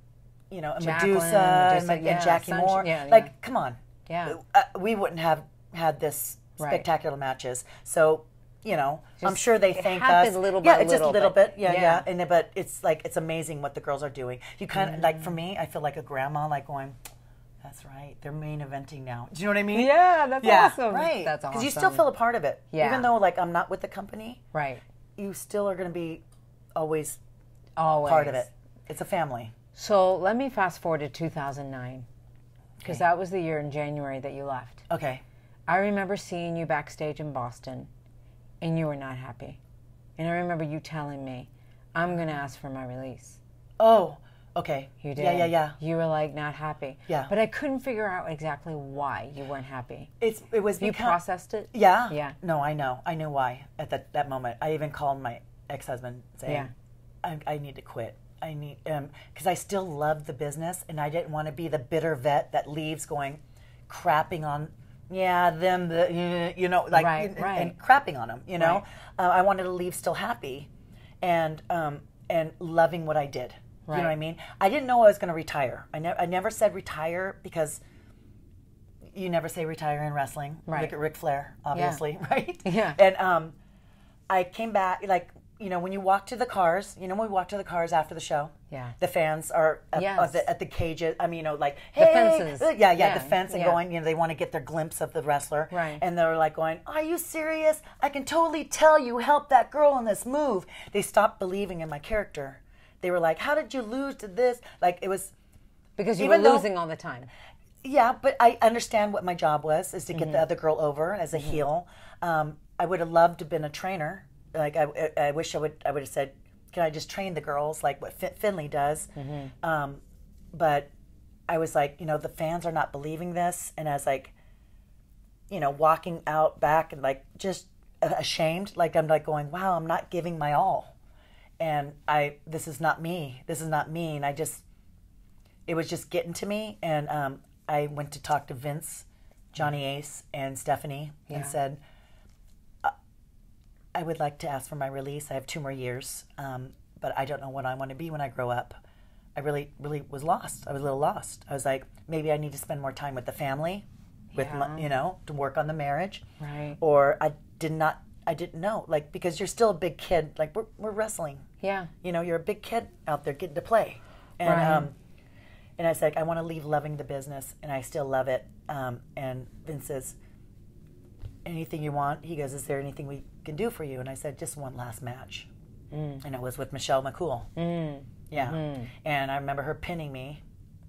you know, Jacqueline, Medusa and Jackie Moore. Like, come on. Yeah. We wouldn't have had this spectacular matches. So, you know, I'm sure they thank us. Little by it's just a little bit. Yeah. And but it's like, it's amazing what the girls are doing. You kind of, like, for me, I feel like a grandma, like going, that's right, they're main eventing now. Do you know what I mean? Yeah, that's awesome. Right. That's awesome. Because you still feel a part of it. Yeah. Even though, like, I'm not with the company. Right. You still are going to be always part of it. It's a family. So let me fast forward to 2009, because that was the year in January that you left. Okay. I remember seeing you backstage in Boston, and you were not happy. And I remember you telling me, I'm going to ask for my release. Oh, okay. You did? Yeah. You were like not happy. Yeah. But I couldn't figure out exactly why you weren't happy. It was You processed it? Yeah. Yeah. No, I know. I knew why at that moment. I even called my ex-husband saying, I need to quit. I need, because I still loved the business, and I didn't want to be the bitter vet that leaves going, crapping on, them, you know, like, and crapping on them, you know. I wanted to leave still happy, and loving what I did. You know what I mean? I didn't know I was going to retire. I never said retire, because you never say retire in wrestling. Right. Look at Ric Flair, obviously, right? Yeah. And I came back, like, you know, when you walk to the cars, when we walk to the cars after the show, the fans are at the cages. I mean, you know, like, hey, the fences. The fence, and going, you know, they want to get their glimpse of the wrestler. Right. And they're like going, are you serious? I can totally tell you helped that girl in this move. They stopped believing in my character. They were like, how did you lose to this? Like, it was... Because you were losing all the time. Yeah, but I understand what my job was, is to get the other girl over as a heel. I would have loved to have been a trainer. Like, I wish I would have said, can I just train the girls like what Finley does? But I was like, you know, the fans are not believing this. And I was like, you know, walking out back and like just ashamed. Like, I'm like going, wow, I'm not giving my all. And this is not me. This is not me. And it was just getting to me. And I went to talk to Vince, Johnny Ace, and Stephanie and said, I would like to ask for my release. I have 2 more years, but I don't know what I want to be when I grow up. I really, really was lost. I was a little lost. I was like, maybe I need to spend more time with the family, with my, you know, to work on the marriage. Right. Or I didn't know, like, because you're still a big kid. Like, we're wrestling. Yeah. You know, you're a big kid out there getting to play. And and I said, I want to leave loving the business, and I still love it. And Vince says, anything you want? He goes, is there anything we can do for you? And I said, just one last match. And it was with Michelle McCool. Yeah. And I remember her pinning me.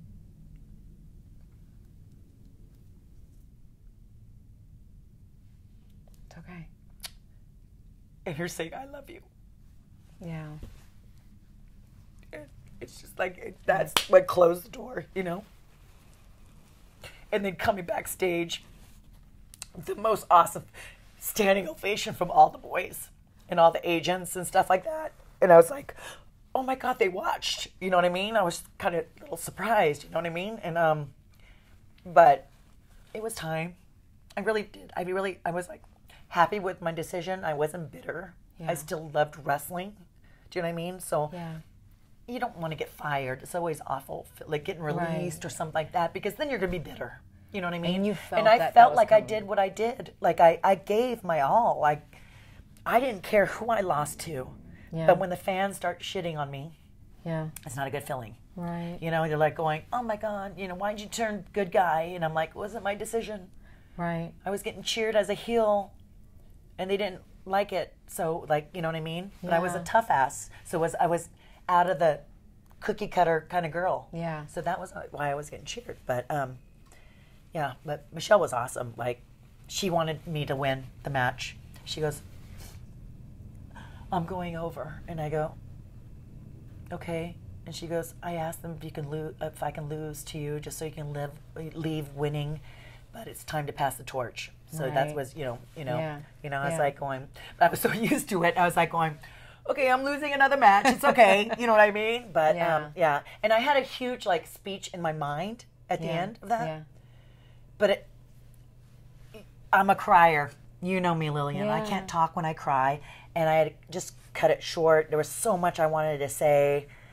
It's okay. And her saying, I love you. Yeah. And it's just like, that's what closed the door, you know? And then coming backstage, the most awesome standing ovation from all the boys and all the agents and stuff like that. And I was like, oh my God, they watched. You know what I mean? I was kind of a little surprised, you know what I mean? And but it was time. I really did. I was like happy with my decision. I wasn't bitter. I still loved wrestling. Do you know what I mean? So you don't want to get fired. It's always awful, like getting released or something like that, because then you're going to be bitter. You know what I mean? And you felt I felt like I did what I did. Like I gave my all. I didn't care who I lost to. Yeah. But when the fans start shitting on me, it's not a good feeling. Right. You know, they're like going, oh my God, you know, why'd you turn good guy? And I'm like, it wasn't my decision. Right. I was getting cheered as a heel, and they didn't like it. So, like, you know what I mean? But I was a tough ass. So I was out of the cookie cutter kind of girl. Yeah. So that was why I was getting cheered. But, yeah, but Michelle was awesome. Like, she wanted me to win the match. She goes, I'm going over. And I go, okay. And she goes, I asked them if I can lose to you just so you can leave winning, but it's time to pass the torch. So that was, I was like going, I was so used to it. I was like going, okay, I'm losing another match. It's okay. You know what I mean? But, And I had a huge, like, speech in my mind at the end of that. Yeah. But I'm a crier. You know me, Lilian. I can't talk when I cry. And I had to just cut it short. There was so much I wanted to say.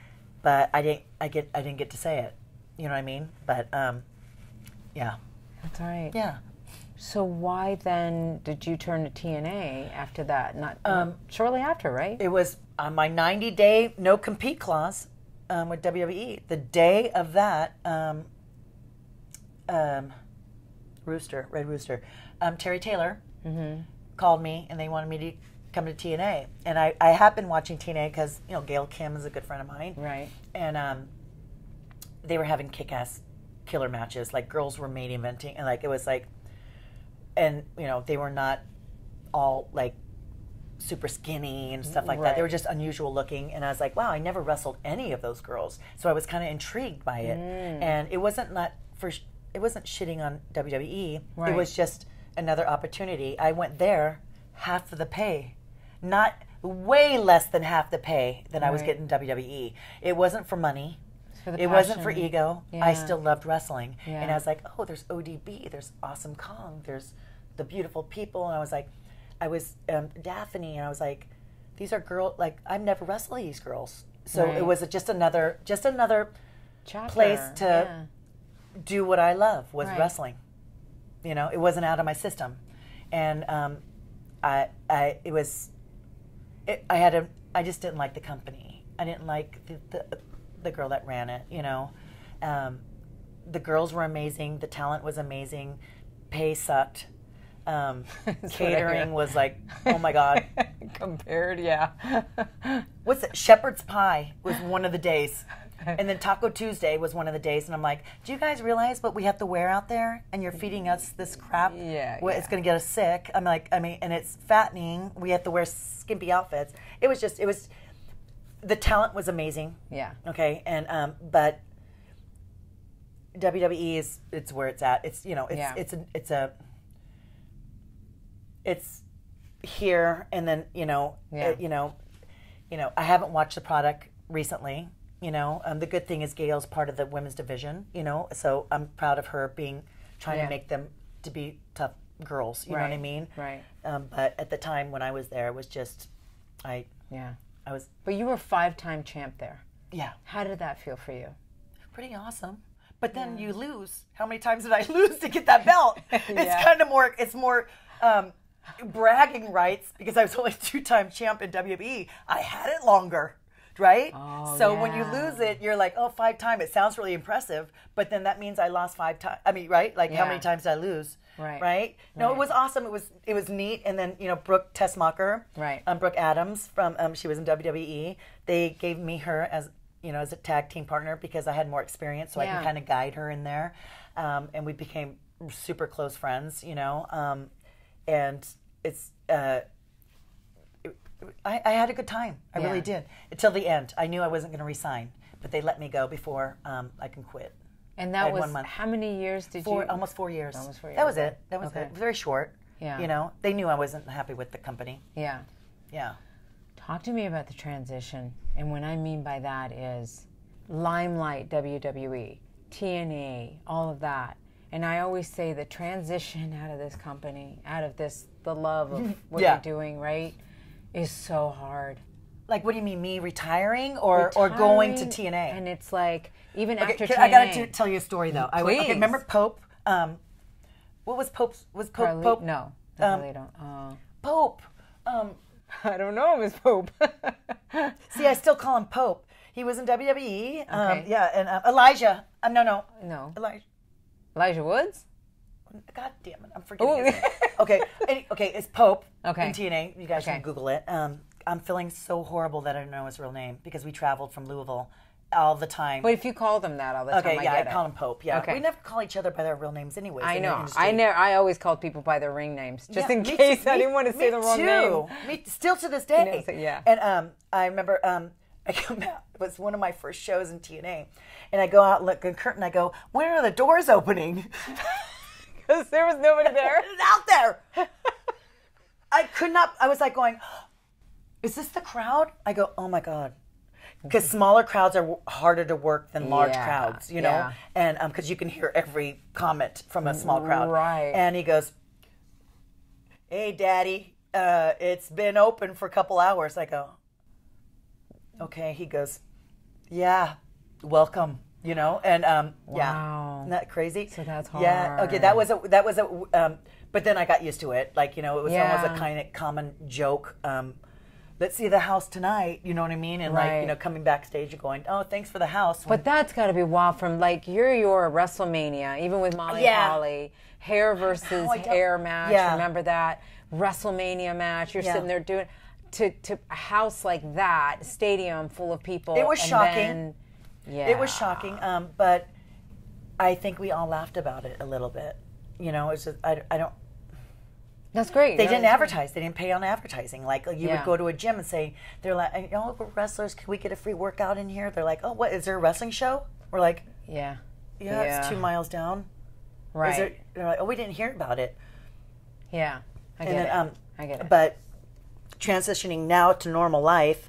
but I didn't get to say it. You know what I mean? But yeah. That's right. Yeah. So why then did you turn to TNA after that? Not shortly after, right? It was on my 90-day no compete clause with WWE. The day of that, Red Rooster, Terry Taylor called me and they wanted me to come to TNA. And I have been watching TNA because, you know, Gail Kim is a good friend of mine. Right. And they were having kick-ass killer matches. Like, girls were main eventing. And, like, it was like, and, you know, they were not all, like, super skinny and stuff like that. They were just unusual looking. And I was like, wow, I never wrestled any of those girls. So I was kind of intrigued by it. And it wasn't shitting on WWE. Right. It was just another opportunity. I went there, half of the pay. Not way less than half the pay that I was getting in WWE. It wasn't for money. It wasn't for ego. Yeah. I still loved wrestling. Yeah. And I was like, oh, there's ODB, there's Awesome Kong, there's the beautiful people. And I was Daphne, and I was like, these are girls, like, I've never wrestled these girls. So it was just another chapter. Place to do what I love, was wrestling. You know, it wasn't out of my system. And I just didn't like the company. I didn't like the girl that ran it, you know. The girls were amazing. The talent was amazing. Pay sucked. Catering was like, oh my God. Compared, yeah. What's it? Shepherd's Pie was one of the days. And then Taco Tuesday was one of the days. And I'm like, do you guys realize what we have to wear out there? And you're feeding us this crap? Yeah. It's going to get us sick. I'm like, and it's fattening. We have to wear skimpy outfits. It was the talent was amazing. Yeah. Okay. And, but WWE it's where it's at. It's, you know, it's here, and then, you know, I haven't watched the product recently. You know, the good thing is Gail's part of the women's division, you know, so I'm proud of her trying to make them to be tough girls, you know what I mean? Right. But at the time when I was there, it was just, I was. But you were 5-time champ there. Yeah. How did that feel for you? Pretty awesome. But then you lose. How many times did I lose to get that belt? It's kind of more, it's more bragging rights, because I was only 2-time champ in WWE. I had it longer. Right? Oh, so when you lose it, you're like, oh, 5-time. It sounds really impressive, but then that means I lost 5 times. I mean, right? Like, how many times did I lose? Right? No, it was awesome. It was neat. And then, you know, Brooke Tessmacher, Brooke Adams from she was in WWE. They gave me her as, you know, as a tag team partner because I had more experience, so I can kind of guide her in there. And we became super close friends, you know. And it's. I had a good time. I really did. Until the end. I knew I wasn't going to resign, but they let me go before I can quit. And that was, 1 month. How many years did you? Almost 4 years. Almost 4 years. That was it. That was it. Very short. Yeah. You know, they knew I wasn't happy with the company. Yeah. Yeah. Talk to me about the transition. And what I mean by that is Limelight WWE, TNA, all of that. And I always say the transition out of this company, out of this, the love of what you're doing, right? Is so hard. Like, what do you mean, me retiring or going to TNA? And it's like, even after TNA. I got to tell you a story, though. Please. Remember Pope? What was Pope's? Was Pope? Pope? No, I really don't. Pope. I don't know. It was Pope. See, I still call him Pope. He was in WWE. And Elijah. No. Elijah Woods? God damn it, I'm forgetting his name. Okay, it's Pope in TNA. You guys can Google it. I'm feeling so horrible that I don't know his real name because we traveled from Louisville all the time. But if you call them that all the time, I call him Pope. Yeah, we never call each other by their real names anyways. I know. I always called people by their ring names just in case I didn't want to say the wrong name. Me still to this day. And I remember I come out. It was one of my first shows in TNA, and I go out, look at the curtain. I go, when are the doors opening? Because there was nobody there. It was out there. I could not. I was like going, is this the crowd? I go, oh my God. Because smaller crowds are harder to work than large crowds, you know? And because you can hear every comment from a small crowd. Right. And he goes, hey, Daddy, it's been open for a couple hours. I go, okay. He goes, Yeah. Welcome. You know, and Wow. yeah, isn't that crazy? So that's hard. Yeah. Okay. That was a. But then I got used to it. Like, you know, it was almost a kind of common joke. Let's see the house tonight. You know what I mean? And like, you know, coming backstage and going, oh, thanks for the house. But that's got to be wild. From like your WrestleMania, even with Molly Holly, hair versus hair match. Yeah. Remember that WrestleMania match? You're sitting there doing to a house like that, stadium full of people. It was and shocking. Then, It was shocking. But I think we all laughed about it a little bit. You know, it's just I don't. That's great. They didn't advertise. They didn't pay on advertising. Like you would go to a gym and say, they're like, oh, we're wrestlers. Can we get a free workout in here? They're like, oh, what? Is there a wrestling show? We're like, yeah, it's 2 miles down. Right. They're like, oh, we didn't hear about it. Yeah, I get it. I get it. But transitioning now to normal life,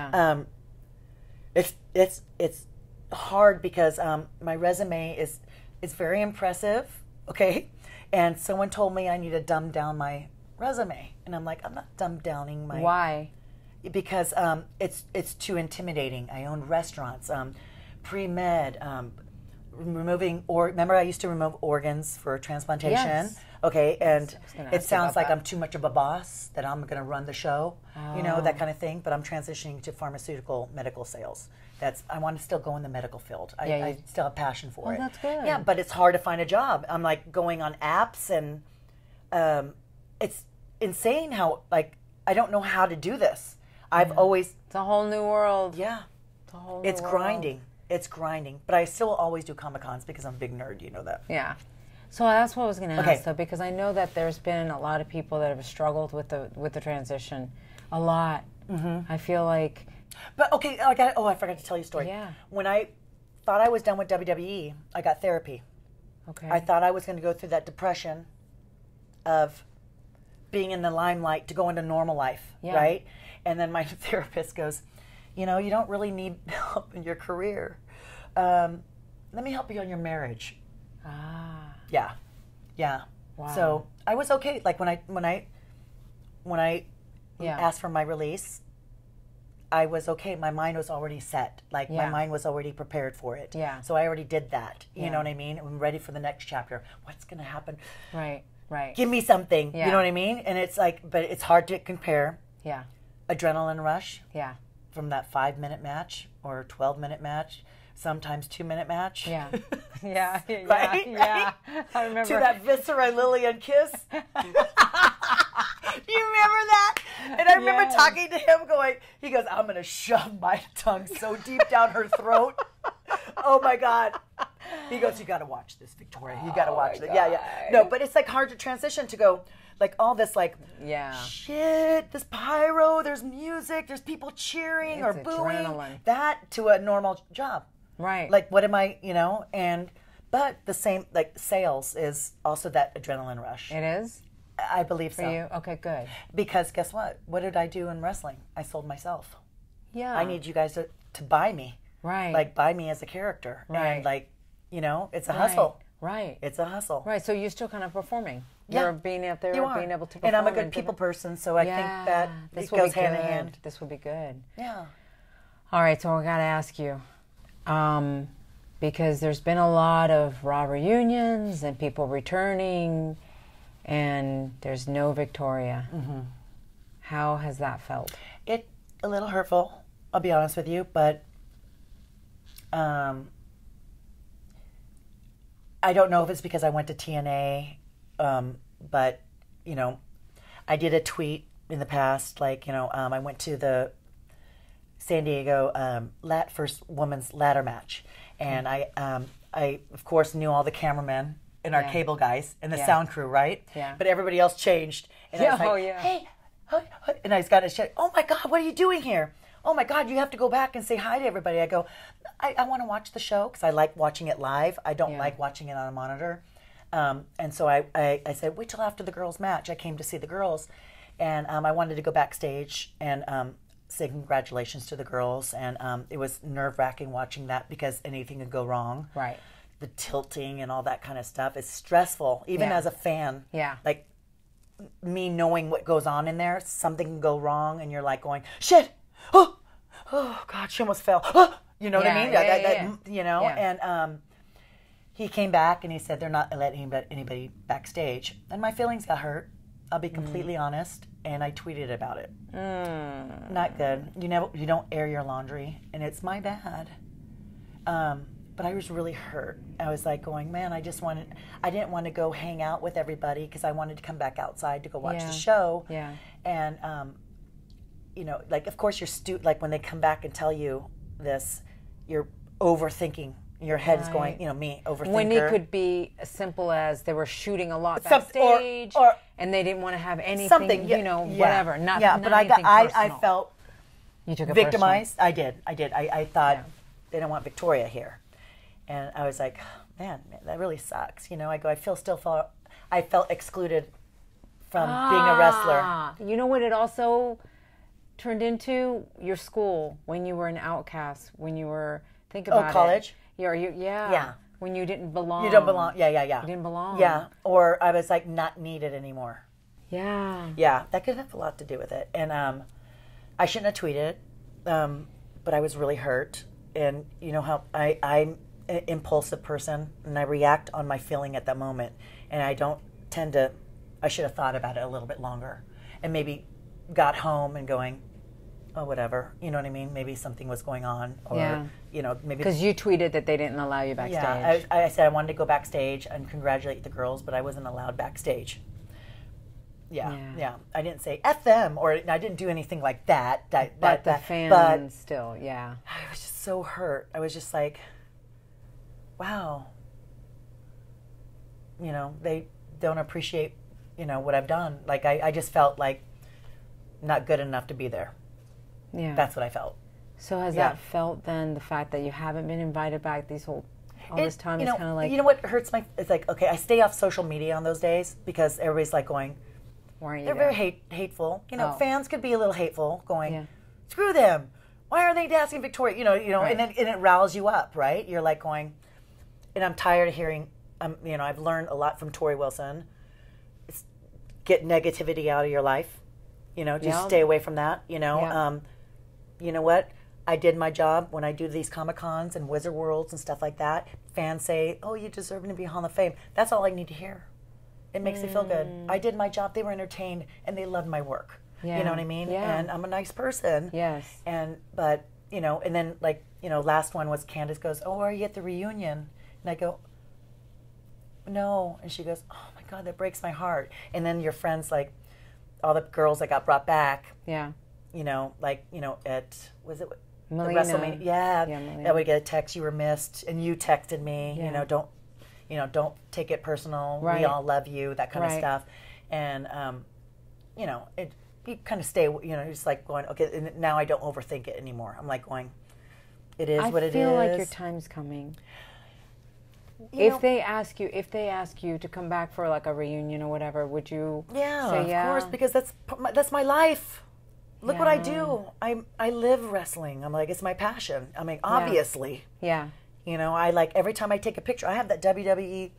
it's hard because my resume is very impressive. Okay. And someone told me I need to dumb down my resume. And I'm like, I'm not dumb downing my... Why? Because it's too intimidating. I owned restaurants, pre-med, remember I used to remove organs for transplantation? Yes. Okay, and it sounds like I'm too much of a boss, that I'm going to run the show, you know, that kind of thing. But I'm transitioning to pharmaceutical medical sales. I want to still go in the medical field. I still have passion for it. That's good. Yeah, but it's hard to find a job. I'm like going on apps, and it's insane how I don't know how to do this. I've always... It's a whole new world. Yeah. It's a whole new world. Grinding. It's grinding. But I still always do Comic-Cons because I'm a big nerd, you know that. Yeah. So that's what I was going to ask, though, because I know that there's been a lot of people that have struggled with the transition. A lot. Mm-hmm. I feel like... But, okay, I forgot to tell you a story. Yeah. When I thought I was done with WWE, I got therapy. Okay. I thought I was going to go through that depression of being in the limelight to go into normal life, right? And then my therapist goes, you know, you don't really need help in your career. Let me help you on your marriage. Ah. Yeah. Yeah. Wow. So I was okay. Like when I asked for my release, I was okay. My mind was already set. Like my mind was already prepared for it. Yeah. So I already did that. You know what I mean? I'm ready for the next chapter. What's going to happen? Right. Right. Give me something. Yeah. You know what I mean? And it's like, but it's hard to compare. Yeah. Adrenaline rush. Yeah. From that 5-minute match or 12-minute match, sometimes 2-minute match. Yeah. Yeah. Yeah. Right? Yeah. I remember. To that Viscera Lilian kiss. Do you remember that? And I remember talking to him he goes, I'm going to shove my tongue so deep down her throat. Oh my God. He goes, you got to watch this, Victoria. You got to watch it. Yeah, yeah. No, but it's like hard to transition to go like all this shit, this pyro, there's music, there's people cheering or booing. Adrenaline. That to a normal job. Right. Like what am I, but the same, like sales is also that adrenaline rush. It is? I believe so. For you? Okay, good. Because guess what? What did I do in wrestling? I sold myself. Yeah. I need you guys to buy me. Right. Like buy me as a character. Right. And it's a hustle. Right. It's a hustle. Right. So you're still kind of performing. Yeah. You're being out there, being able to perform. And I'm a good people person, so I think that it goes hand in hand. This will be good. Yeah. All right, so I got to ask you, because there's been a lot of Raw reunions and people returning, and there's no Victoria. Mm-hmm. How has that felt? It's a little hurtful, I'll be honest with you, but I don't know if it's because I went to TNA, but, I did a tweet in the past, I went to the San Diego first women's ladder match, and I of course knew all the cameramen and our cable guys and the sound crew, right? Yeah. But everybody else changed, and I was like, hey, and I got to say, oh my God, what are you doing here? Oh my God, you have to go back and say hi to everybody. I go, I want to watch the show because I like watching it live. I don't like watching it on a monitor. And so I said, wait till after the girls' match. I came to see the girls, and I wanted to go backstage and say congratulations to the girls. And it was nerve-wracking watching that because anything could go wrong. Right. The tilting and all that kind of stuff is stressful, even as a fan. Yeah. Like me knowing what goes on in there, something can go wrong, and you're like going, shit. Oh God, she almost fell. You know what I mean? Yeah. You know, and he came back and he said they're not letting anybody backstage. And my feelings got hurt. I'll be completely honest. And I tweeted about it. Not good. You don't air your laundry, and it's my bad. But I was really hurt. I was like going, man, I didn't want to go hang out with everybody because I wanted to come back outside to go watch the show. Yeah. And, you know, like, of course, like when they come back and tell you this, you're overthinking. Your head is going, you know, me, overthinker. When it could be as simple as they were shooting a lot backstage, and they didn't want to have anything, something, you know, whatever. Not but I felt you took it victimized. personal. I did. I thought they don't want Victoria here. And I was like, man, that really sucks. You know, I felt excluded from being a wrestler. You know what it also turned into? Your school, when you were an outcast, when you were, think about college? Yeah. When you didn't belong. You don't belong. Yeah. You didn't belong. Yeah. Or I was like not needed anymore. Yeah. Yeah, that could have a lot to do with it. And I shouldn't have tweeted, but I was really hurt. And you know how I'm an impulsive person, and I react on my feeling at that moment. And I don't tend to, I should have thought about it a little bit longer. And maybe got home and going, oh, whatever. You know what I mean? Maybe something was going on. Or, you know, maybe. Because you tweeted that they didn't allow you backstage. Yeah, I said I wanted to go backstage and congratulate the girls, but I wasn't allowed backstage. Yeah. I didn't say F them, or I didn't do anything like that. But the fans still, yeah. I was just so hurt. I was just like, wow. You know, they don't appreciate, you know, what I've done. Like, I just felt like not good enough to be there. Yeah. That's what I felt. So has that felt then, the fact that you haven't been invited back all this time? It's kind of like... You know what hurts it's like, okay, I stay off social media on those days because everybody's like going... Why are you They're there? very hateful. You know, fans could be a little hateful, going, screw them. Why are they asking Victoria? You know, right. and it riles you up, right? You're like going... And I'm tired of hearing... you know, I've learned a lot from Tori Wilson. Get negativity out of your life. You know, just stay away from that, you know. Yeah. You know what? I did my job when I do these Comic-Cons and Wizard Worlds and stuff like that. Fans say, oh, you deserve to be Hall of Fame. That's all I need to hear. It makes me feel good. I did my job. They were entertained, and they loved my work. Yeah. You know what I mean? Yeah. And I'm a nice person. Yes. But, you know, and then, like, you know, last one was Candace goes, oh, are you at the reunion? And I go, no. And she goes, oh, my God, that breaks my heart. And then your friends, like, all the girls that got brought back. Yeah. You know, like, you know, was it Melina. The WrestleMania? Yeah. That would get a text, you were missed, and you texted me, you know, don't take it personal. Right. We all love you, that kind of stuff. And, you know, you kind of stay, you know, just like going, okay, and now I don't overthink it anymore. I'm like going, it is what it is. I feel like your time's coming. If they ask you to come back for like a reunion or whatever, would you say of course, because that's my life. Look what I do. I live wrestling. I'm like, it's my passion. I mean, obviously. Yeah. You know, I like every time I take a picture, I have that WWE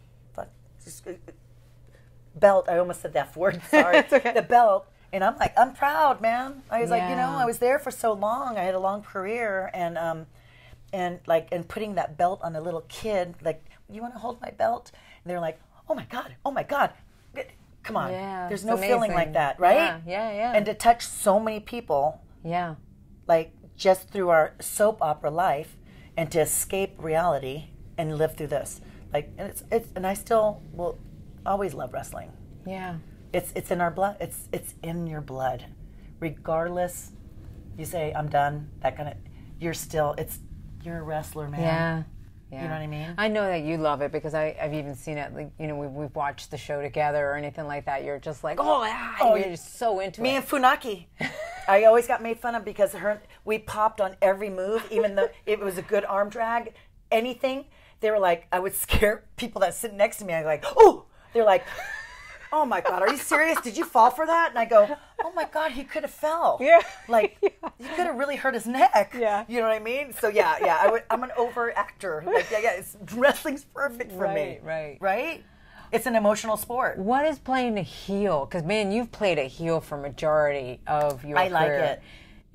belt. I almost said that word. Sorry. It's okay. The belt. And I'm like, I'm proud, man. I was like, you know, I was there for so long. I had a long career, and putting that belt on a little kid, like, you want to hold my belt? And they're like, oh my God. Come on. Yeah, there's no feeling like that, right? Yeah. And to touch so many people. Yeah. Like, just through our soap opera life, and to escape reality and live through this. Like, and I still will always love wrestling. Yeah. It's in our blood. It's in your blood. Regardless, you say, I'm done, that kind of, you're a wrestler, man. Yeah. You know what I mean? I know that you love it because I've even seen it. Like, you know, we've watched the show together or anything like that. You're just like, you're just so into it. Me and Funaki. I always got made fun of because we popped on every move, even though it was a good arm drag. Anything, they were like, I would scare people that sit next to me. I was like, oh, they're like, oh my God, are you serious? Did you fall for that? And I go, oh my God, he could have fell. Yeah. Like, you could have really hurt his neck. Yeah. You know what I mean? So I'm an over actor. Like, wrestling's perfect for me. Right? It's an emotional sport. What is playing a heel? Because, man, you've played a heel for majority of your career. I like it.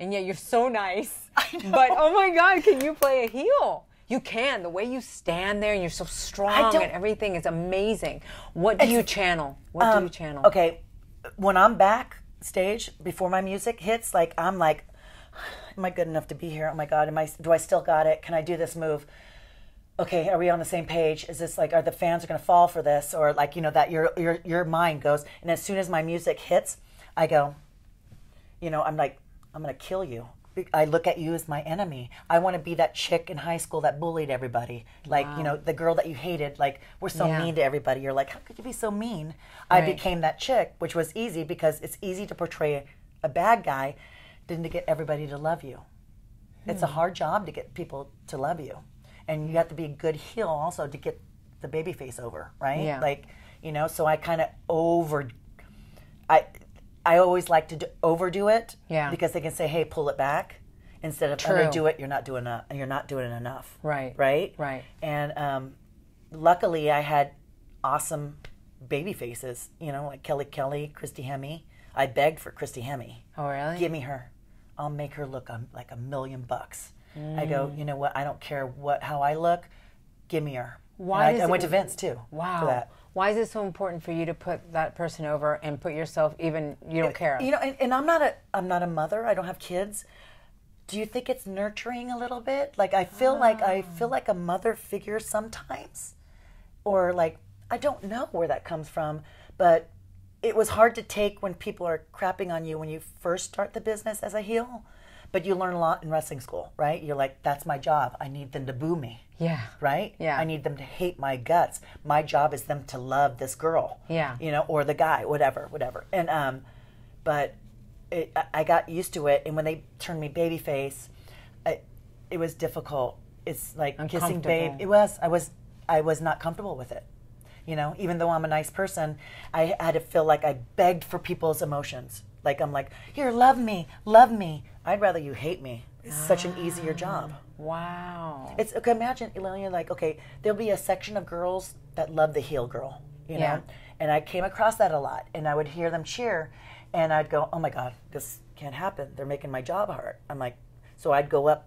and yet you're so nice. I know. But oh my God, can you play a heel? You can. The way you stand there and you're so strong and everything is amazing. What do you channel? What do you channel? Okay, when I'm backstage before my music hits, like I'm like, am I good enough to be here? Oh my God, do I still got it? Can I do this move? Okay, are we on the same page? Is this like, are the fans going to fall for this? Or like, that your mind goes. And as soon as my music hits, I go, I'm like, I'm going to kill you. I look at you as my enemy. I want to be that chick in high school that bullied everybody. Like, the girl that you hated, like, we're so mean to everybody. You're like, how could you be so mean? Right. I became that chick, which was easy because it's easy to portray a bad guy than to get everybody to love you. It's a hard job to get people to love you. And you have to be a good heel also to get the baby face over, right? Yeah. Like, so I kind of I always like to overdo it because they can say, "Hey, pull it back," instead of underdo it. You're not doing it enough. Right. Right. Right. And luckily, I had awesome baby faces. Like Kelly, Christy Hemme. I begged for Christy Hemme. Oh, really? Give me her. I'll make her look like $1 million. I go, you know what? I don't care how I look. Give me her. Why? I went to Vince too. Wow. For that. Why is it so important for you to put that person over and put yourself even? You don't care. And I'm not a mother. I don't have kids. Do you think it's nurturing a little bit? Like I feel like a mother figure sometimes, or like I don't know where that comes from, but it was hard to take when people are crapping on you when you first start the business as a heel. But you learn a lot in wrestling school, right? You're like, that's my job. I need them to boo me. Yeah. Right? Yeah. I need them to hate my guts. My job is them to love this girl. Yeah. Or the guy, whatever. And but I got used to it. And when they turned me babyface, it was difficult. It's like kissing babe. It was. I was not comfortable with it. Even though I'm a nice person, I had to feel like I begged for people's emotions. Like I'm like, here, love me. I'd rather you hate me. It's such an easier job. Wow. It's okay. Imagine, Lilian, like, okay, there'll be a section of girls that love the heel girl, Yeah. And I came across that a lot, and I would hear them cheer, and I'd go, oh my God, this can't happen. They're making my job hard. I'm like, so I'd go up,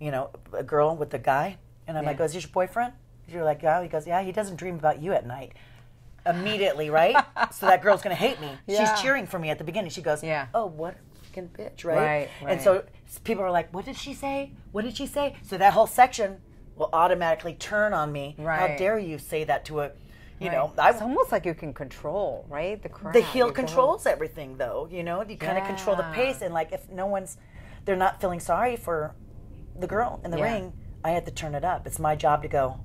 a girl with a guy, and I'm like, is this your boyfriend? You're like, yeah. He goes, yeah. He doesn't dream about you at night. Immediately, right? So that girl's gonna hate me. Yeah. She's cheering for me at the beginning. She goes, oh, what a fucking bitch, right? Right. And so people are like, what did she say? What did she say? So that whole section will automatically turn on me. Right. How dare you say that to a, it's almost like you can control, right? The crowd. The heel controls everything, though. You kind of control the pace, and like if they're not feeling sorry for the girl in the ring, I had to turn it up. It's my job to go.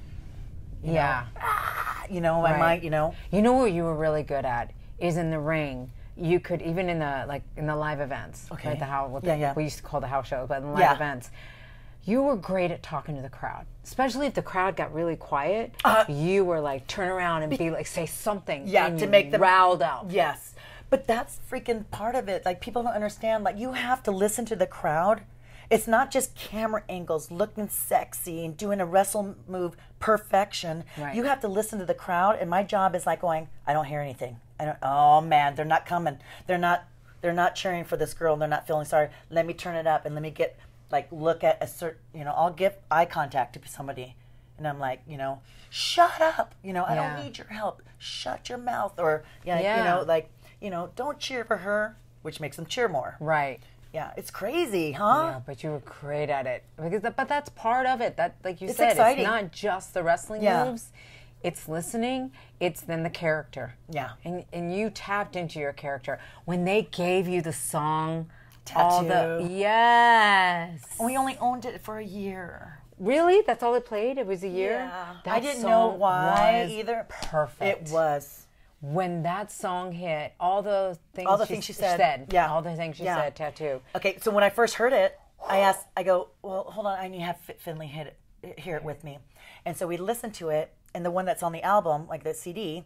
I might. You know what you were really good at is in the ring. You could even in the live events. Okay. Right, we used to call the house shows, but in the live events, you were great at talking to the crowd. Especially if the crowd got really quiet, you were like turn around and be like say something. Yeah, and to make them riled up. Yes, but that's freaking part of it. Like people don't understand. Like you have to listen to the crowd. It's not just camera angles, looking sexy and doing a wrestle move perfection. Right. You have to listen to the crowd, and my job is like going, I don't hear anything. Oh man, they're not coming. They're not cheering for this girl. And they're not feeling sorry. Let me turn it up and let me get look at a certain. I'll give eye contact to somebody, and I'm like, shut up. I don't need your help. Shut your mouth, or don't cheer for her, which makes them cheer more. Right. Yeah, it's crazy, huh? Yeah, but you were great at it. But that's part of it. That, like you It's said, exciting. It's not just the wrestling moves. It's listening. It's then the character. Yeah. And you tapped into your character. When they gave you the song, Tattoo. Yes. We only owned it for a year. Really? That's all it played? It was a year? Yeah. That I didn't know song why was either. Perfect. It was. When that song hit, all the things she said. Yeah. All the things she said, tattoo. Okay, so when I first heard it, I go, well, hold on, I need to have Finley hear it with me. And so we listened to it, and the one that's on the album, like the CD,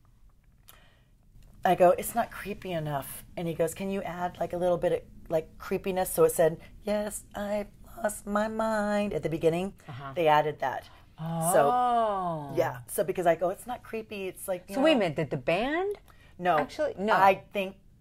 I go, it's not creepy enough. And he goes, can you add like a little bit of like creepiness? So it said, yes, I've lost my mind at the beginning. They added that. Oh. So, yeah. So because I go, it's not creepy. It's like, So wait a minute, did the band? No. Actually, no. I think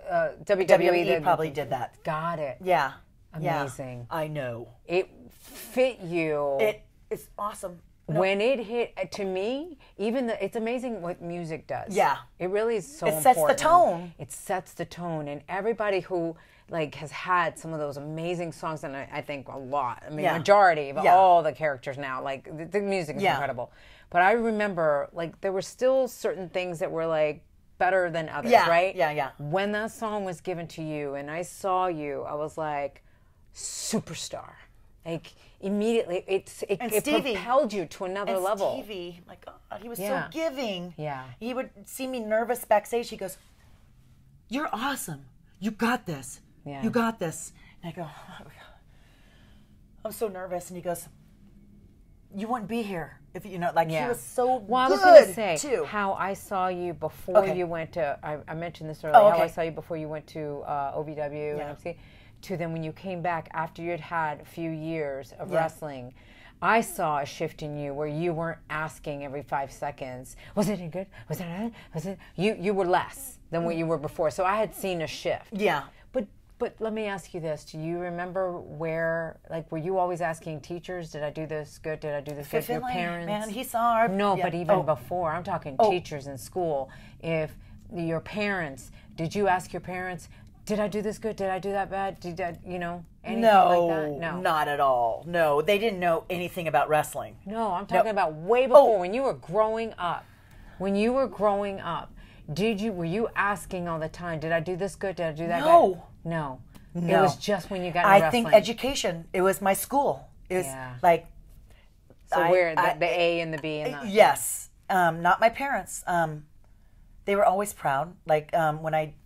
WWE probably did that. Got it. Yeah. Amazing. Yeah. I know. It fit you. It's awesome. When it hit, to me, it's amazing what music does. Yeah. It really is so important. It sets the tone. It sets the tone. And everybody who, like, has had some of those amazing songs, and I think a lot, I mean, majority of all the characters now, like, the music is incredible. But I remember, like, there were still certain things that were, like, better than others, right? Yeah. When that song was given to you and I saw you, I was like, superstar. Like, immediately, it propelled you to another level. Stevie, my God, he was so giving. Yeah. He would see me nervous backstage. He goes, "You're awesome. You got this. Yeah. You got this." And I go, "Oh, God. I'm so nervous." And he goes, "You wouldn't be here if you know." Like he was so good. I was going to say too. how I saw you before you went to. I mentioned this earlier. How I saw you before you went to OVW and MC. To then when you came back after you had a few years of wrestling, I saw a shift in you where you weren't asking every 5 seconds, was it any good? Was it good? Was it? You were less than what you were before. So I had seen a shift. Yeah. But let me ask you this. Do you remember where, like, were you always asking teachers, did I do this good? Did I do this good? Your parents? Man, he saw our... No, but even before, I'm talking teachers in school. If your parents, did you ask your parents, did I do this good? Did I do that bad? Did I, anything like that? No, not at all. No, they didn't know anything about wrestling. No, I'm talking about way before, when you were growing up. When you were growing up, were you asking all the time, did I do this good? Did I do that good? No. It was just when you got into wrestling. I think education. It was my school. It was like... So where the A and the B and the... Yes. Not my parents. They were always proud. Like when I,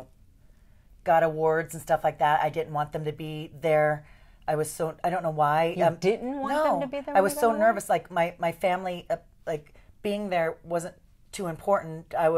got awards and stuff like that, I didn't want them to be there. I don't know why. You didn't want them to be there? I was so nervous. Like my family, like being there wasn't too important. I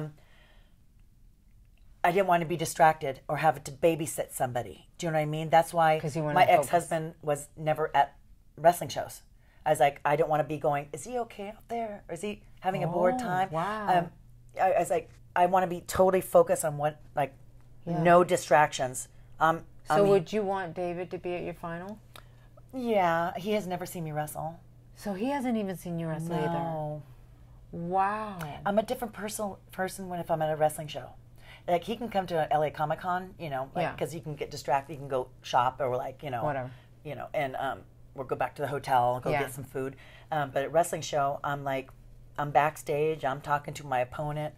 didn't want to be distracted or have to babysit somebody. Do you know what I mean? That's why my ex-husband was never at wrestling shows. I was like, I don't want to be going, is he okay out there? Or is he having a bored time? Wow. I was like, I want to be totally focused on what, like, no distractions. So would you want David to be at your final? Yeah, he has never seen me wrestle. So he hasn't even seen you wrestle either? Wow. I'm a different person if I'm at a wrestling show. Like, he can come to an LA Comic-Con, because he can get distracted. He can go shop or, whatever. And we'll go back to the hotel and go get some food. But at a wrestling show, I'm backstage. I'm talking to my opponent.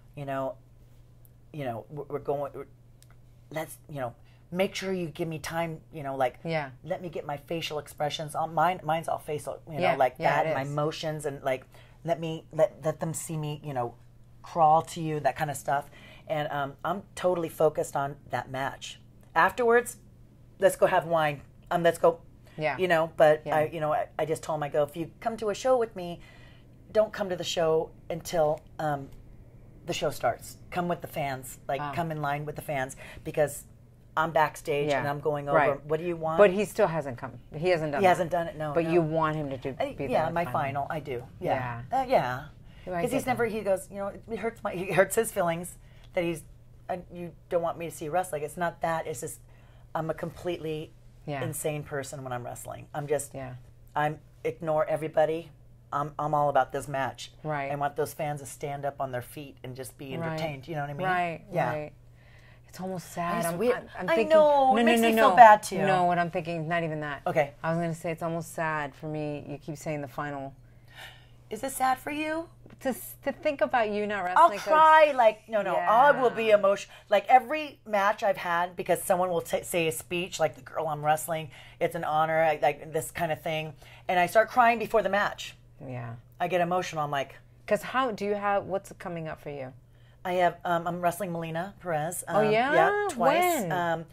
We're going. Let's make sure you give me time. Let me get my facial expressions. Mine's all facial. That, and my emotions, and let them see me. Crawl to you, that kind of stuff. And I'm totally focused on that match. Afterwards, let's go have wine. Let's go. Yeah. I just told him, I go, if you come to a show with me, don't come to the show until the show starts. Come with the fans. Come in line with the fans, because I'm backstage and I'm going over. Right. What do you want? But he still hasn't come. He hasn't done it. He hasn't done it, no. But you want him to be there. Yeah, my final. I do. Yeah. Yeah. Because he goes, it hurts his feelings that you don't want me to see wrestling. It's not that. It's just, I'm a completely insane person when I'm wrestling. I'm ignore everybody. I'm all about this match. Right. I want those fans to stand up on their feet and just be entertained. Right. You know what I mean? Right. Yeah. Right. It's almost sad. I'm thinking, know. It makes me feel bad too. No, what I'm thinking, not even that. Okay. I was going to say it's almost sad for me. You keep saying the final. Is it sad for you? To think about you not wrestling. I'll cry. I will be emotional. Like every match I've had, because someone will say a speech, like the girl I'm wrestling, it's an honor, like this kind of thing, and I start crying before the match. Yeah. I get emotional. I'm like, because what's coming up for you? I have I'm wrestling Melina Perez. Yeah, twice. When?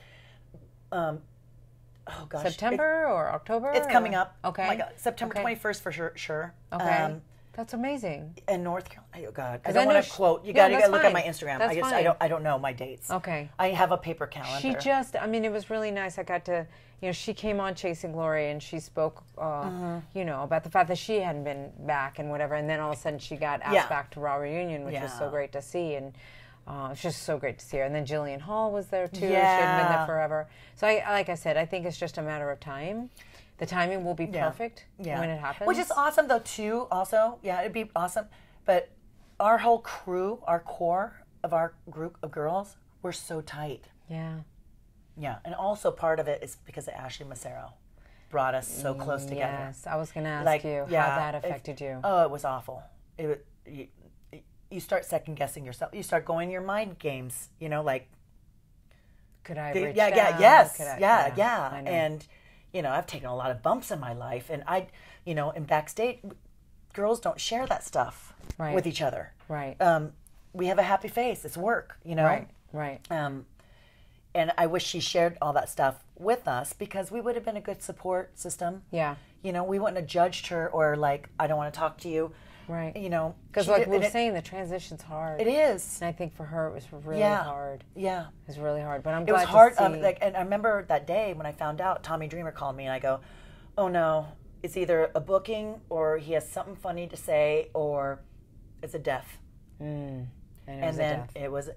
Oh gosh, September or October? It's coming up. Okay. Oh my God, September 21st for sure. Okay. That's amazing. In North Carolina. Oh God, I don't want to quote. You got to look at my Instagram. That's fine. I don't know my dates. Okay. I have a paper calendar. It was really nice. I got to, she came on Chasing Glory and she spoke, about the fact that she hadn't been back and whatever. And then all of a sudden she got asked back to Raw Reunion, which was so great to see. And It's just so great to see her. And then Jillian Hall was there too. Yeah. She had been there forever. So like I said, I think it's just a matter of time. The timing will be perfect when it happens. Which is awesome though too, also. Yeah, it'd be awesome. But our whole crew, our core of our group of girls, we're so tight. Yeah. Yeah, and also part of it is because of Ashley Massaro. Brought us so close together. Yes, I was going to ask you how that affected you. Oh, it was awful. You start second guessing yourself. You start going your mind games. You know, like could I reach down? Yes. Yeah. And you know, I've taken a lot of bumps in my life, and in backstage, girls don't share that stuff with each other. Right. We have a happy face. It's work. You know. Right. And I wish she shared all that stuff with us because we would have been a good support system. Yeah. You know, we wouldn't have judged her or like, I don't want to talk to you. Right. You know. Because like we were saying, the transition's hard. It is. And I think for her it was really hard. Yeah. It was really hard. But I'm glad it was hard. to see. And I remember that day when I found out, Tommy Dreamer called me and I go, oh no, it's either a booking or he has something funny to say or it's a death. And then it was,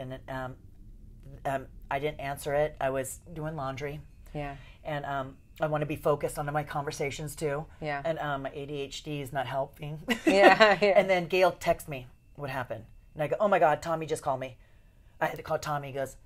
I didn't answer it. I was doing laundry. Yeah. And I want to be focused on my conversations too. Yeah. And my ADHD is not helping. Yeah. And then Gail texted me what happened. And I go, oh my God, Tommy just called me. I had to call Tommy. He goes,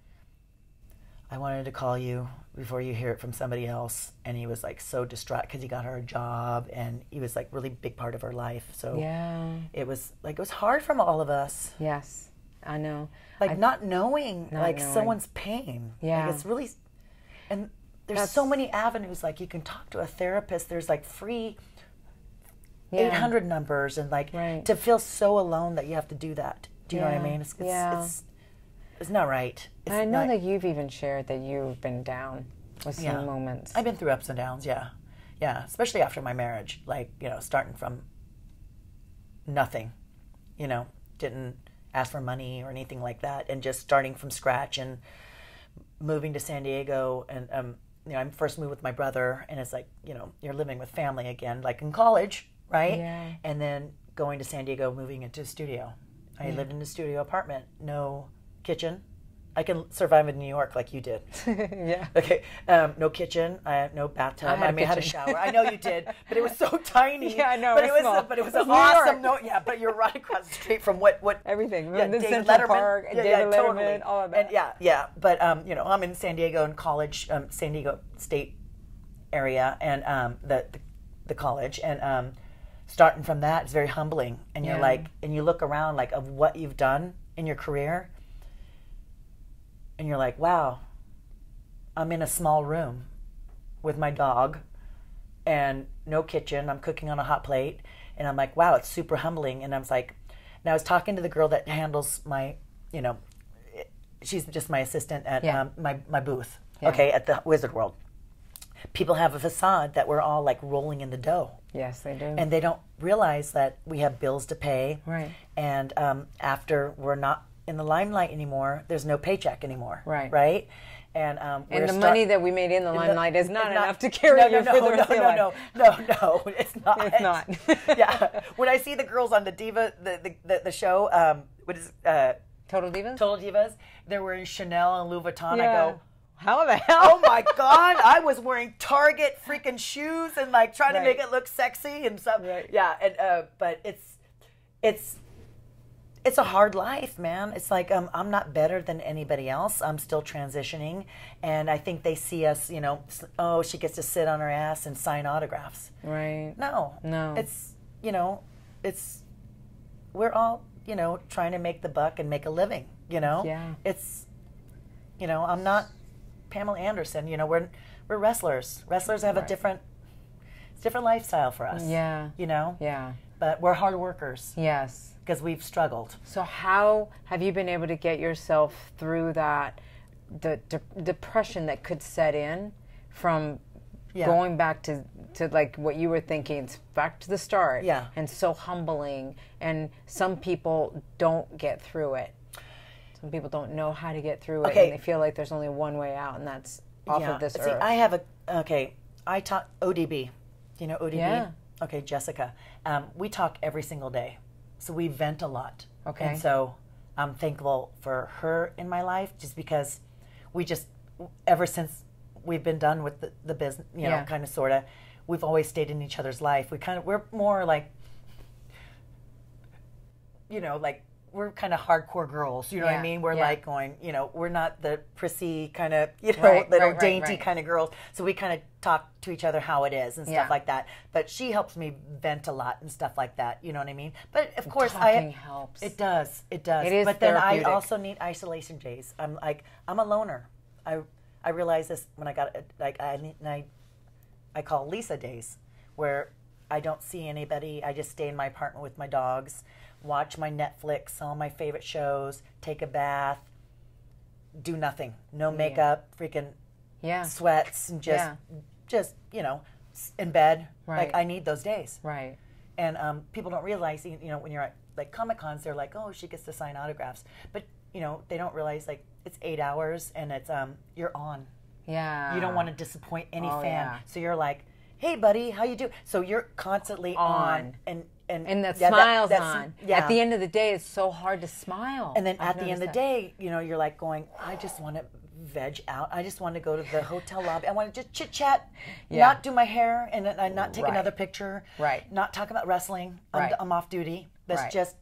I wanted to call you before you hear it from somebody else. And he was like so distraught because he got her a job and he was like really big part of her life. So it was hard for all of us. Yes, I know. Like not knowing someone's pain. Yeah. Like it's really, and there's so many avenues. Like you can talk to a therapist. There's like free 800 numbers and like to feel so alone that you have to do that. Do you know what I mean? It's not right. I know that you've even shared that you've been down with some moments. I've been through ups and downs, yeah. Especially after my marriage, like, starting from nothing, didn't ask for money or anything like that, and just starting from scratch and moving to San Diego. And, I first moved with my brother, and it's like, you're living with family again, like in college, right? Yeah. And then going to San Diego, moving into a studio. I lived in a studio apartment, no kitchen. I can survive in New York like you did. Yeah. Okay. No kitchen. I had no bathtub. I had a shower. I know you did, but it was so tiny. Yeah, I know. But it was an awesome. But you're right across the street from what everything. Yeah, the David Central Letterman. Park, David Letterman, all of that. And But I'm in San Diego in college, San Diego State area, and the college, and starting from that is very humbling. And you're like, and you look around like of what you've done in your career. And you're like, wow, I'm in a small room with my dog and no kitchen. I'm cooking on a hot plate. And I'm like, wow, it's super humbling. And I was like, and I was talking to the girl that handles my, she's just my assistant at my booth, at the Wizard World. People have a facade that we're all like rolling in the dough. Yes, they do. And they don't realize that we have bills to pay. Right. And after we're not in the limelight anymore, there's no paycheck anymore. Right. Right? And the money that we made in the limelight is not enough to carry you for the rest of your life. No, it's not. It's not. Yeah. When I see the girls on the Diva, the show, what is Total Divas? Total Divas, they're wearing Chanel and Louis Vuitton. Yeah. I go, how the hell? Oh my God, I was wearing Target freaking shoes and like trying to make it look sexy and stuff. Right. Yeah, and but it's a hard life, man. It's like I'm not better than anybody else. I'm still transitioning, and I think they see us, oh, she gets to sit on her ass and sign autographs. Right. No. It's we're all, trying to make the buck and make a living, Yeah. It's, I'm not Pamela Anderson, we're wrestlers. Wrestlers have a different lifestyle for us. Yeah. Yeah. But we're hard workers. Yes. Because we've struggled. So how have you been able to get yourself through that, the depression that could set in from going back to like what you were thinking, it's back to the start. Yeah. And so humbling. And some people don't get through it. Some people don't know how to get through it. And they feel like there's only one way out, and that's off of this earth. I talk ODB. Do you know ODB? Yeah. Okay, Jessica. We talk every single day. So we vent a lot. Okay. And so I'm thankful for her in my life, just because ever since we've been done with the business, you know, kind of, sort of, we've always stayed in each other's life. We're more like, you know, like, we're kind of hardcore girls, you know what I mean? We're like going, you know, we're not the prissy kind of, you know, little dainty kind of girls. So we kind of talk to each other how it is and stuff like that. But she helps me vent a lot and stuff like that, you know what I mean? But of course, talking helps. It does. It is but then therapeutic. I also need isolation days. I'm a loner. I realized this when I got, like, I call Lisa days, where I don't see anybody. I just stay in my apartment with my dogs, watch my Netflix, all my favorite shows, take a bath, do nothing. No makeup, freaking sweats, and just, you know, in bed. Like, I need those days. Right. And people don't realize, you know, when you're at, like, Comic-Cons, they're like, oh, she gets to sign autographs. But, you know, they don't realize, like, it's 8 hours, and it's, you're on. Yeah. You don't want to disappoint any fan. Yeah. So you're like, hey, buddy, how you do? So you're constantly on. And that smile's on. Yeah. At the end of the day, it's so hard to smile. And then at the end of the day, you know, you're like going, I just want to veg out. I just want to go to the hotel lobby. I want to just chit chat, not do my hair, and not take another picture. Right. Not talk about wrestling. I'm off duty. That's just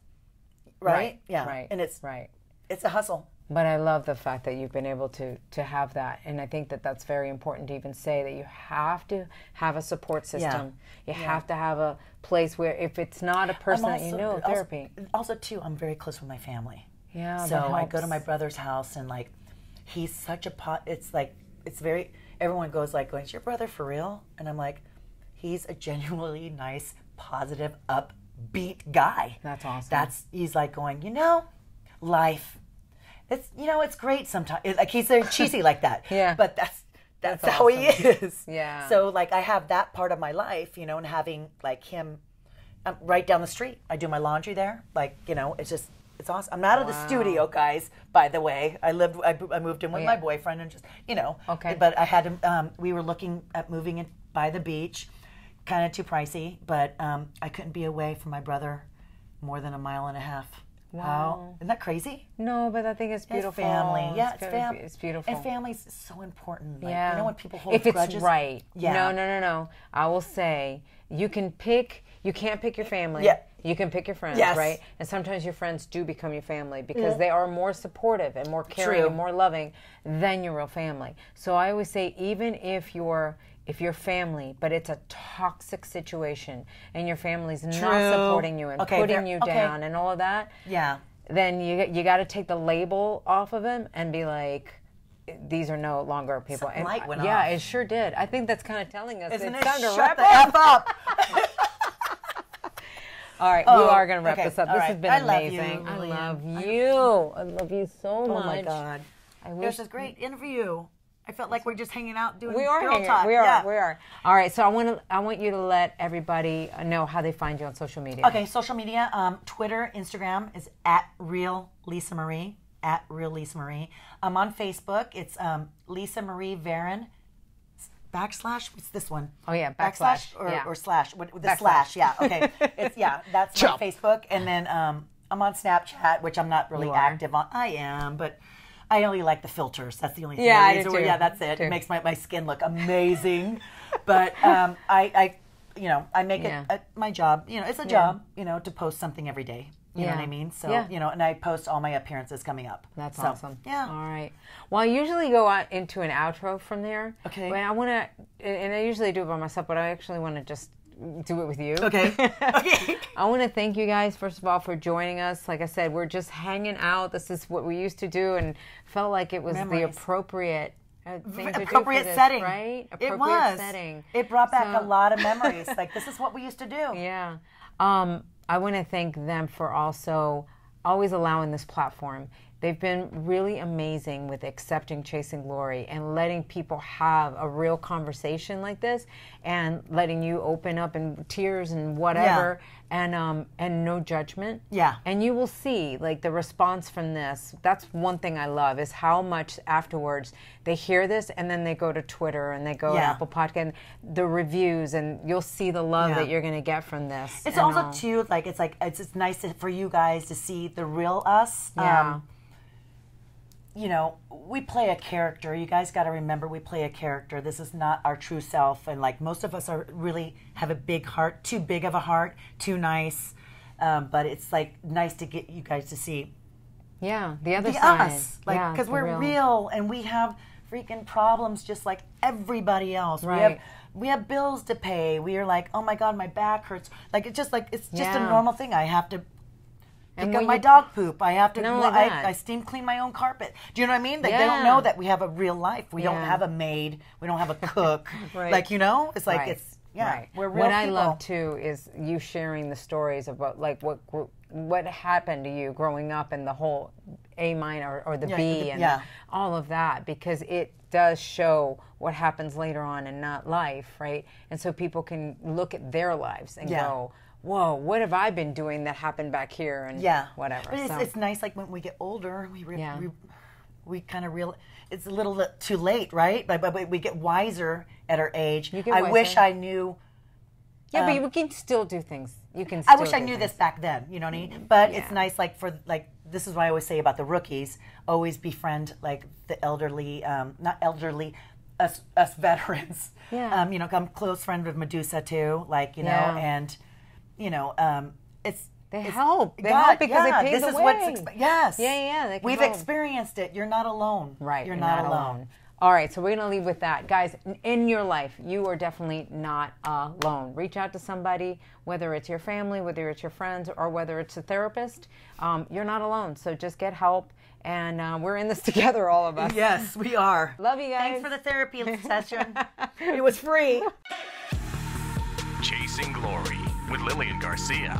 Yeah. Right. And it's it's a hustle. But I love the fact that you've been able to have that. And I think that that's very important to even say, that you have to have a support system. You have to have a place where, if it's not a person that you know, therapy. Also, too, I'm very close with my family. Yeah, so I go to my brother's house, and, like, he's such a it's like, it's very, everyone goes like, is your brother for real? And I'm like, he's a genuinely nice, positive, upbeat guy. That's awesome. He's like going, you know, life, it's, you know, it's great sometimes. Like, he's so cheesy like that. But that's how awesome. he is. Yeah. So, like, I have that part of my life, you know, and having, like, him right down the street. I do my laundry there. Like, you know, it's awesome. I'm out of the studio, guys, by the way. I moved in with my boyfriend, and just, you know. Okay. But I had him, we were looking at moving in by the beach. Kind of too pricey, but I couldn't be away from my brother more than 1.5 miles. Wow. Isn't that crazy? No, but I think it's beautiful. It's family. Yeah, it's beautiful. And family's so important. Like, yeah. You know, when people hold grudges? If it's right. Yeah. No. I will say, you can't pick your family. Yeah. You can pick your friends, yes. right? And sometimes your friends do become your family, because they are more supportive and more caring and more loving than your real family. So I always say, even if you're family, but it's a toxic situation, and your family's not supporting you and putting you down and all of that, then you got to take the label off of them and be like, these are no longer people. And light went off. Yeah, it sure did. I think that's kind of telling us Isn't it's time to shut wrap the F up. All right, we are going to wrap this up. This has been amazing. I love you. I love you so much. Oh my God. This is a great interview. I felt like we're just hanging out doing girl talk. We are. All right, so I want you to let everybody know how they find you on social media. Okay, social media, Twitter, Instagram is @RealLisaMarie, @RealLisaMarie. I'm on Facebook. It's Lisa Marie Varon / what's this one? Oh yeah, or slash. The slash, yeah. Okay, that's my Facebook, and then I'm on Snapchat, which I'm not really active on. I am, but I only like the filters. That's the only thing. I do too. Yeah, that's it. It makes my skin look amazing. But I make it my job. You know, it's a job. You know, to post something every day. You know what I mean? So, you know, and I post all my appearances coming up. That's awesome. Yeah. All right. Well, I usually go out into an outro from there. Okay. But I want to, and I usually do it by myself, but I actually want to just do it with you. Okay. Okay. I want to thank you guys, first of all, for joining us. Like I said, we're just hanging out. This is what we used to do, and felt like it was the appropriate thing to do for this, setting, right? Appropriate setting. It brought back a lot of memories. Like, this is what we used to do. Yeah. I want to thank them for also always allowing this platform. they've been really amazing with accepting Chasing Glory and letting people have a real conversation like this, and letting you open up in tears and whatever, and no judgment. Yeah. And you will see, like, the response from this. That's one thing I love, is how much afterwards they hear this and then they go to Twitter and they go to Apple Podcast, the reviews, and you'll see the love that you're going to get from this. It's also too, like, it's nice for you guys to see the real us. Yeah. You know, we play a character. You guys got to remember, we play a character. This is not our true self. And, like, most of us are really have a big heart, too big of a heart, too nice. But it's, like, nice to get you guys to see the other the side. us. Like, because we're real and we have freaking problems just like everybody else. Right. We have bills to pay. We are like, oh my God, my back hurts. Like, it's just a normal thing. I have to pick up my dog poop. I have to, I steam clean my own carpet. Do you know what I mean? Like, they don't know that we have a real life. We don't have a maid. We don't have a cook. Like, you know, it's like, it's, we're real What people. I love too is you sharing the stories about, like, what happened to you growing up, and the whole A minor or the B and all of that, because it does show what happens later on in not life, right? And so people can look at their lives and go, whoa, what have I been doing that happened back here, and whatever. But it's nice, like, when we get older, we kind of realize it's a little too late, right? But we get wiser at our age. I wish I knew. Yeah, but we can still do things. You can. I wish I knew this back then. You know what I mean? But it's nice, like, this is what I always say about the rookies. Always befriend, like, the elderly, not elderly, us veterans. Yeah. You know, I'm close friend with Medusa too. Like, you know, and you know, it's. They help. They help because they pave the way. We've experienced it. You're not alone. Right. You're not alone. All right, so we're going to leave with that. Guys, in your life, you are definitely not alone. Reach out to somebody, whether it's your family, whether it's your friends, or whether it's a therapist. You're not alone, so just get help, and we're in this together, all of us. Yes, we are. Love you guys. Thanks for the therapy session. It was free. Chasing Glory with Lilian Garcia.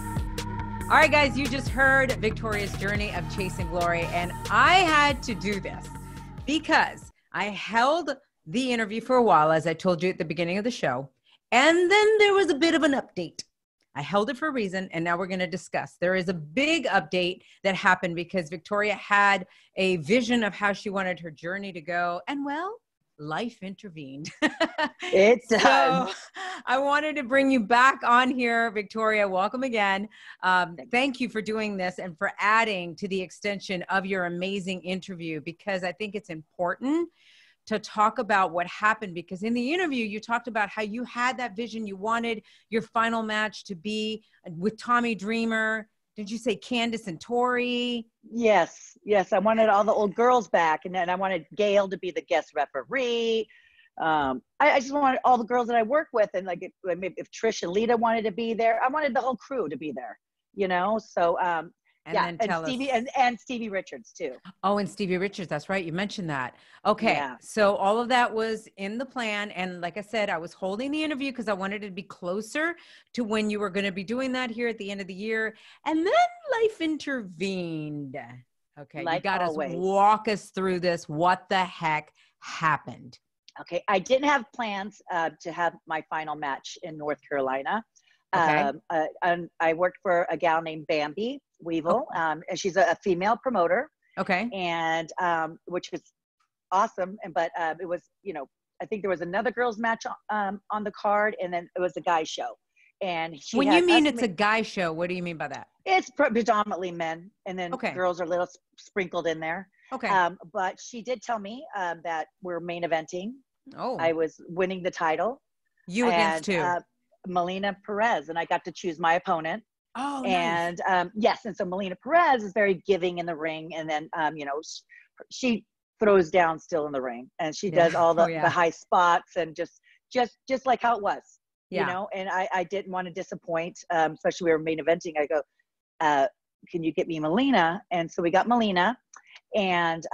All right, guys, you just heard Victoria's journey of Chasing Glory, and I had to do this because I held the interview for a while, as I told you at the beginning of the show, and then there was a bit of an update. I held it for a reason, and now we're going to discuss. There is a big update that happened because Victoria had a vision of how she wanted her journey to go, and, well, life intervened. It's done. So I wanted to bring you back on here, Victoria. Welcome again. Thank you for doing this and for adding to the extension of your amazing interview, because I think it's important to talk about what happened, because in the interview you talked about how you had that vision. You wanted your final match to be with Tommy Dreamer. Did you say Candace and Tori? Yes. I wanted all the old girls back, and then I wanted Gail to be the guest referee. I just wanted all the girls that I work with, and, like, if Trish and Lita wanted to be there, I wanted the whole crew to be there, you know? So, and Stevie and Stevie Richards too. Oh, and Stevie Richards. That's right. You mentioned that. Okay. Yeah. So all of that was in the plan. And like I said, I was holding the interview because I wanted it to be closer to when you were going to be doing that here at the end of the year. And then life intervened. Okay. Like you got to walk us through this. What the heck happened? Okay. I didn't have plans to have my final match in North Carolina. Okay. And I worked for a gal named Bambi Weevil, and she's a female promoter. Okay. And which was awesome. But it was, you know, I think there was another girls match on the card, and then it was a guy show. And when you mean it's a guy show, what do you mean by that? It's predominantly men, and then girls are a little sprinkled in there. Okay. But she did tell me that we're main eventing. Oh. I was winning the title. You against who? Melina Perez, and I got to choose my opponent. Oh, and nice. Yes, and so Melina Perez is very giving in the ring, and then you know, she throws down still in the ring, and she does all the high spots, and just like how it was, you know. And I didn't want to disappoint, especially we were main eventing. I go, can you get me Melina? And so we got Melina, and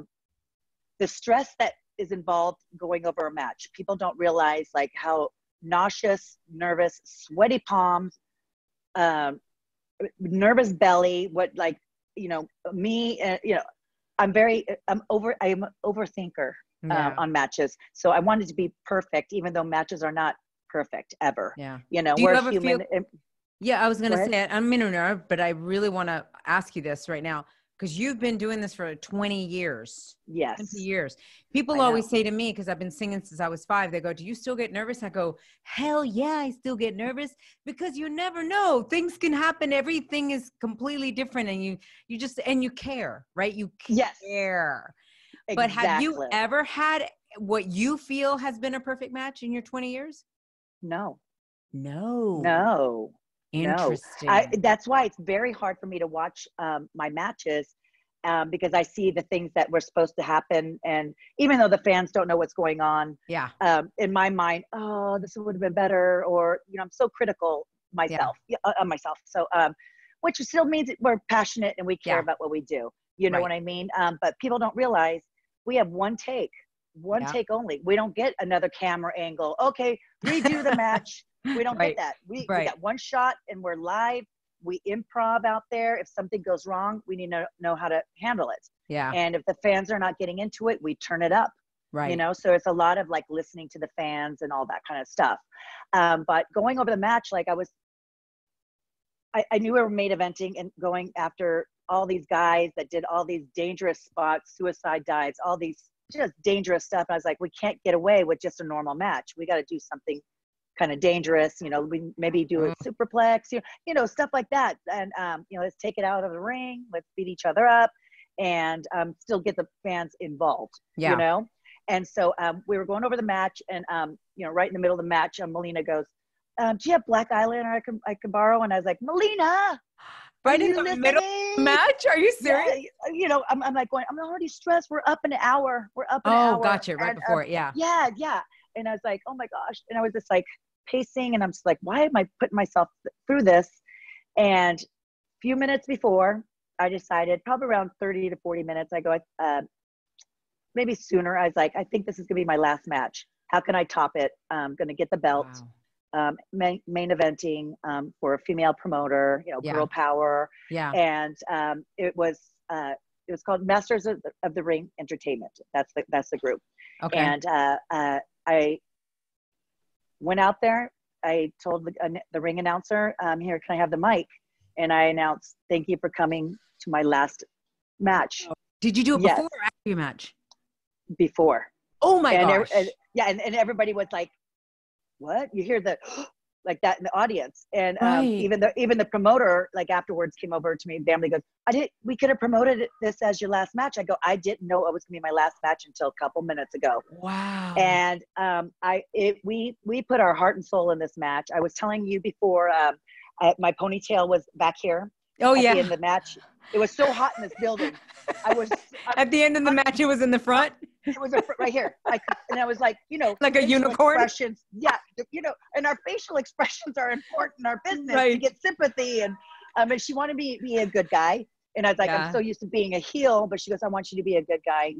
the stress that is involved going over a match, people don't realize, like, how nauseous, nervous, sweaty palms, nervous belly, me, I'm an overthinker on matches. So I wanted to be perfect, even though matches are not perfect ever. Yeah. We're human. Yeah, I was going to say, I'm in a nerve, but I really want to ask you this right now, because you've been doing this for 20 years. Yes. 20 years. People always say to me, because I've been singing since I was 5, they go, do you still get nervous? I go, hell yeah, I still get nervous, because you never know. Things can happen. Everything is completely different. And you just, and you care, right? You care. Yes. But exactly. have you ever had what you feel has been a perfect match in your 20 years? No. Interesting. That's why it's very hard for me to watch my matches, because I see the things that were supposed to happen, and even though the fans don't know what's going on, in my mind, oh, this would have been better, or I'm so critical myself on myself. So, which still means we're passionate and we care about what we do. You know what I mean? But people don't realize we have one take only. We don't get another camera angle. Okay, redo the match. We don't get that. We got one shot and we're live. We improv out there. If something goes wrong, we need to know how to handle it. Yeah. And if the fans are not getting into it, we turn it up. Right. So it's a lot of like listening to the fans and all that kind of stuff. But going over the match, like I knew we were main eventing and going after all these guys that did all these dangerous spots, suicide dives, all these just dangerous stuff. I was like, we can't get away with just a normal match. We got to do something kind of dangerous, we maybe do a superplex, stuff like that. And, let's take it out of the ring. Let's beat each other up and still get the fans involved, And so we were going over the match and, right in the middle of the match, Melina goes, do you have black eyeliner I can borrow? And I was like, Melina, right in the middle of the match? Are you serious? Yeah, I'm like going, I'm already stressed. We're up an hour. Oh, gotcha. Right before it. Yeah. Yeah. And I was like, oh my gosh. And I was just like pacing and I'm just like, why am I putting myself through this? And a few minutes before I decided, probably around 30 to 40 minutes, I go, maybe sooner. I was like, I think this is going to be my last match. How can I top it? I'm going to get the belt. Wow. Main eventing for a female promoter, girl power. Yeah. And it was called Masters of the Ring Entertainment. That's the group. Okay. And I went out there. I told the ring announcer, here, can I have the mic? And I announced, thank you for coming to my last match. Did you do it before or after your match? Before. Oh my gosh. And everybody was like, what? You hear the like that in the audience. And even the promoter, like afterwards came over to me, family goes, we could have promoted this as your last match. I go, I didn't know it was gonna be my last match until a couple minutes ago. Wow. And we put our heart and soul in this match. I was telling you before, my ponytail was back here. Oh yeah. At the end of the match. It was so hot in this building. At the end of the match, it was in the front. It was right here. And I was like, like a unicorn. Expressions. Yeah. And our facial expressions are important in our business to get sympathy. And she wanted me to be a good guy. And I was like, I'm so used to being a heel, but she goes, I want you to be a good guy.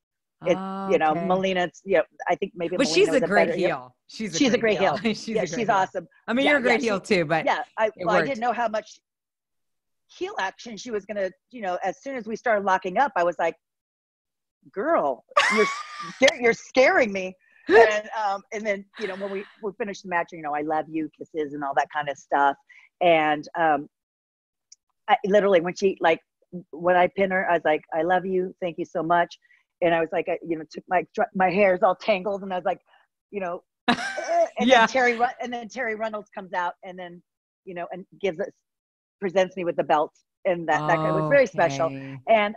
Melina, I think maybe. But Melina she's a great heel. She's a great heel. She's awesome. I mean, you're a great heel too, but I didn't know how much heel action she was gonna, as soon as we started locking up, I was like, girl, you're scaring me. And then when we finished the match, I love you, kisses and all that kind of stuff. And I literally, when I pinned her, I was like, I love you, thank you so much. And I was like, took my hair's all tangled, and I was like, and then Terry Reynolds comes out and then and presents me with the belt, and that was very special. And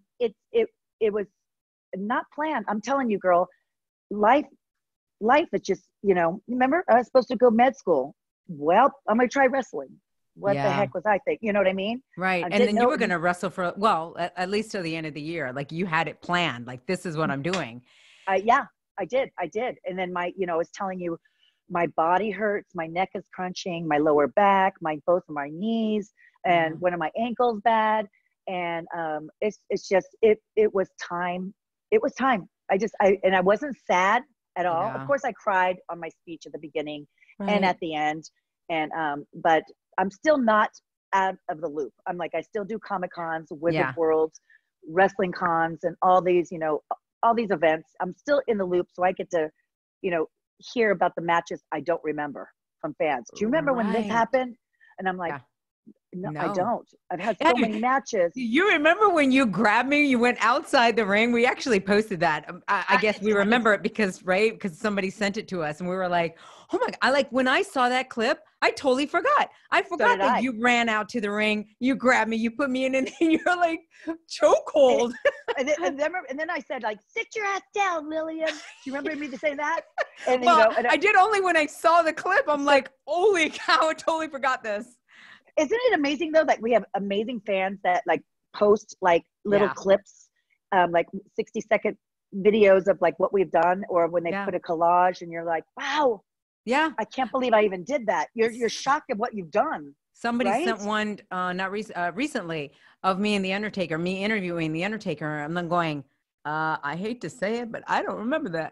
it was not planned. I'm telling you, girl, life is just, remember I was supposed to go med school. Well, I'm going to try wrestling. What the heck was I think? You know what I mean? Right. And then you were going to wrestle for, at least till the end of the year. Like you had it planned, like this is what I'm doing. Yeah, I did. And then I was telling you, my body hurts, my neck is crunching, my lower back, both of my knees, and one of my ankles bad. And it's just, it was time. It was time. I wasn't sad at all. Of course I cried on my speech at the beginning and at the end. And, but I'm still not out of the loop. I'm like, I still do Comic Cons, Wizard Worlds, wrestling cons, and all these, you know, all these events. I'm still in the loop, so I get to, you know, hear about the matches I don't remember from fans. Do you remember when this happened? And I'm like, no, I don't. I've had so many matches. You remember when you grabbed me, you went outside the ring? We actually posted that. I guess we remember it because somebody sent it to us and we were like, oh my God. When I saw that clip, I totally forgot. I forgot that you ran out to the ring, you grabbed me, you put me in, and you're like chokehold. And then I said, like, sit your ass down, Lilian. Do you remember me to say that? And I did only when I saw the clip. I'm like, holy cow, I totally forgot this. Isn't it amazing though that we have amazing fans that like post like little clips, like 60-second videos of like what we've done, or when they put a collage and you're like, wow, I can't believe I even did that. You're shocked at what you've done. Somebody sent one recently of me and the Undertaker, me interviewing the Undertaker. I'm then going, I hate to say it, but I don't remember that.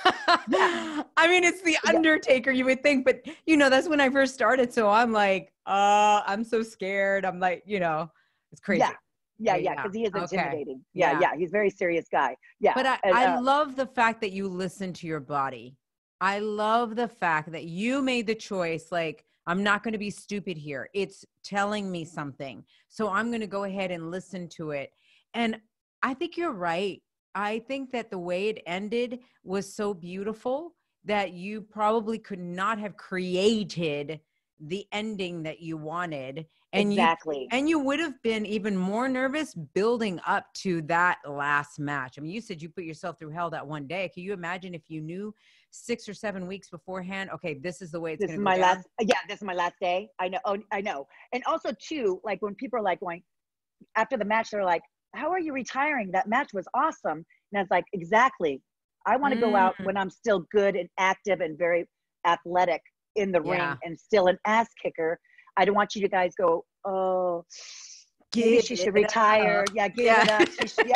I mean, it's the Undertaker, you would think, but you know, that's when I first started. So I'm like, I'm so scared. I'm like, you know, it's crazy. Yeah. Because he is intimidating. Yeah. He's a very serious guy. Yeah. But I love the fact that you listen to your body. I love the fact that you made the choice. Like, I'm not going to be stupid here. It's telling me something. So I'm going to go ahead and listen to it. And I think you're right. I think that the way it ended was so beautiful that you probably could not have created the ending that you wanted. And you would have been even more nervous building up to that last match. I mean, you said you put yourself through hell that one day. Can you imagine if you knew 6 or 7 weeks beforehand, okay, this is the way it's going to go down? This is my last day. I know. Oh, I know. And also too, like when people are like going after the match, they're like, how are you retiring? That match was awesome. And I was like, exactly. I want to go out when I'm still good and active and very athletic in the ring and still an ass kicker. I don't want you to guys go, oh, maybe she should retire. Yeah, give it up.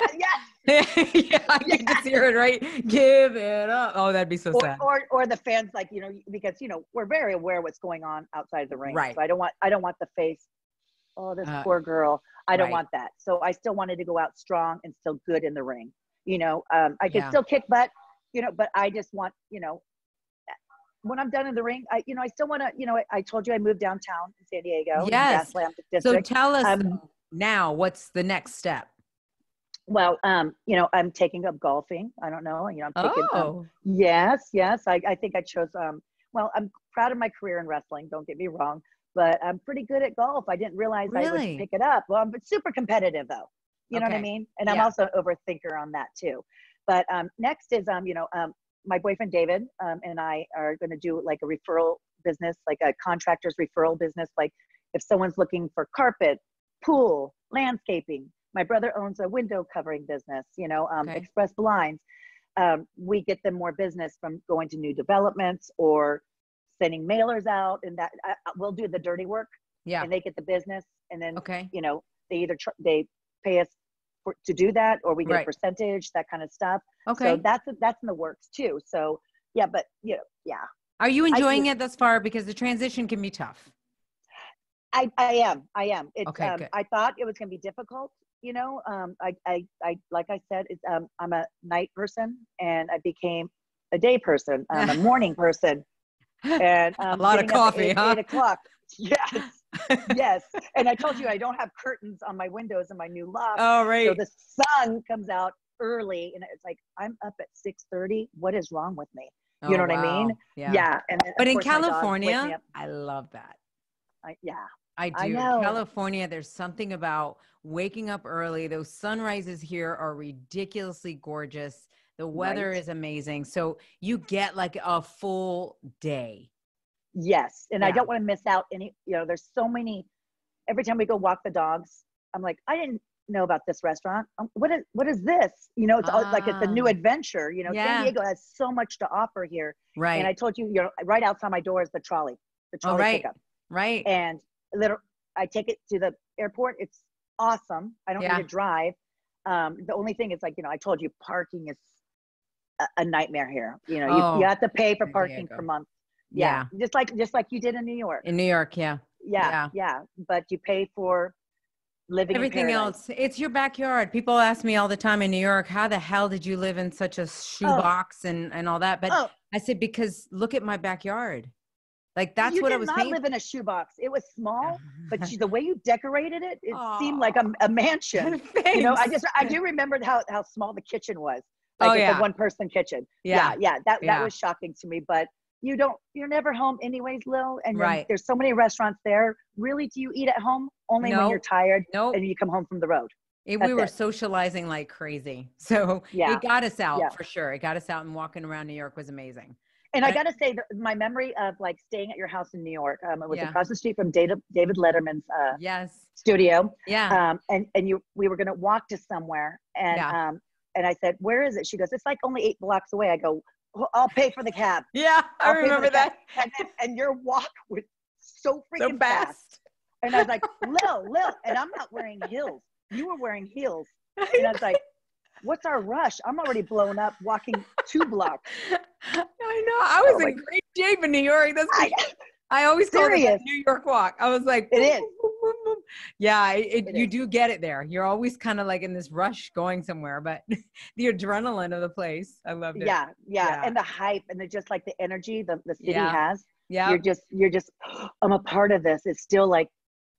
I can just hear it, right? Give it up. Oh, that'd be so sad. Or the fans, like, you know, because, you know, we're very aware of what's going on outside the ring. Right. So I don't want the face, oh, this poor girl. I don't want that. So I still wanted to go out strong and still good in the ring. You know, I can still kick butt, you know, but I just want, you know, when I'm done in the ring, I still want to, you know, I told you I moved downtown in San Diego. Yes. So tell us now, what's the next step? Well, you know, I'm taking up golfing. I don't know, you know, I'm taking, yes. I think I chose, well, I'm proud of my career in wrestling. Don't get me wrong. But I'm pretty good at golf. I didn't realize I would pick it up. Well, I'm super competitive though. You know what I mean? And I'm also an overthinker on that too. But next is, you know, my boyfriend David and I are going to do like a referral business, like a contractor's referral business. Like if someone's looking for carpet, pool, landscaping. My brother owns a window covering business, you know, express blinds. We get them more business from going to new developments or sending mailers out, and that we'll do the dirty work. Yeah. And they get the business, and then you know, they either they pay us to do that, or we get a percentage, that kind of stuff. Okay. So that's in the works too. So yeah, but you know, Are you enjoying it thus far? Because the transition can be tough. I am. It's, good. I thought it was going to be difficult. You know, I like I said, it's, I'm a night person, and I became a day person. I'm a morning person. And a lot of coffee, 8 o'clock. Yes. And I told you I don't have curtains on my windows in my new loft. Oh, right. So the sun comes out early, and it's like I'm up at 6:30. What is wrong with me? You know what I mean? Yeah. And then, but in California, I love that. I do. California, there's something about waking up early. Those sunrises here are ridiculously gorgeous. The weather is amazing. So you get like a full day. Yes. And I don't want to miss out any, you know, there's so many, every time we go walk the dogs, I'm like, I didn't know about this restaurant. What is this? You know, it's like it's a new adventure. You know, San Diego has so much to offer here. Right. And I told you, you know, right outside my door is the trolley pickup. Right. And I take it to the airport. It's awesome. I don't need to drive. The only thing is, like, you know, I told you parking is a nightmare here. You know, you have to pay for parking per month. Yeah. Just like you did in New York. In New York, yeah. Yeah. But you pay for living everything in paradise. else. It's your backyard. People ask me all the time in New York, how the hell did you live in such a shoebox and all that? But I said, because look at my backyard. Like, that's what I was You did not live in a shoebox. It was small, but the way you decorated it, it seemed like a mansion. You know, I do remember how small the kitchen was. Like it's a one-person kitchen. Yeah. That was shocking to me. But you're never home anyways, Lil. And there's so many restaurants there. Really, do you eat at home? Only when you're tired and you come home from the road. We were socializing like crazy. So it got us out for sure. It got us out, and walking around New York was amazing. And I got to say, my memory of like staying at your house in New York, it was across the street from David Letterman's studio. Yeah. And we were going to walk to somewhere. And I said, where is it? She goes, it's like only 8 blocks away. I go, well, I'll pay for the cab. Yeah, I remember that. And your walk was so freaking fast. And I was like, Lil, and I'm not wearing heels. You were wearing heels. And I was like, what's our rush? I'm already blown up walking 2 blocks. I know. I was in great shape in New York. I always call it a New York walk. I was like, it is. Yeah, you do get it there. You're always kind of like in this rush going somewhere, but the adrenaline of the place, I loved it. Yeah. And the hype and just like the energy the city has. Yeah. You're just, I'm a part of this. It's still like,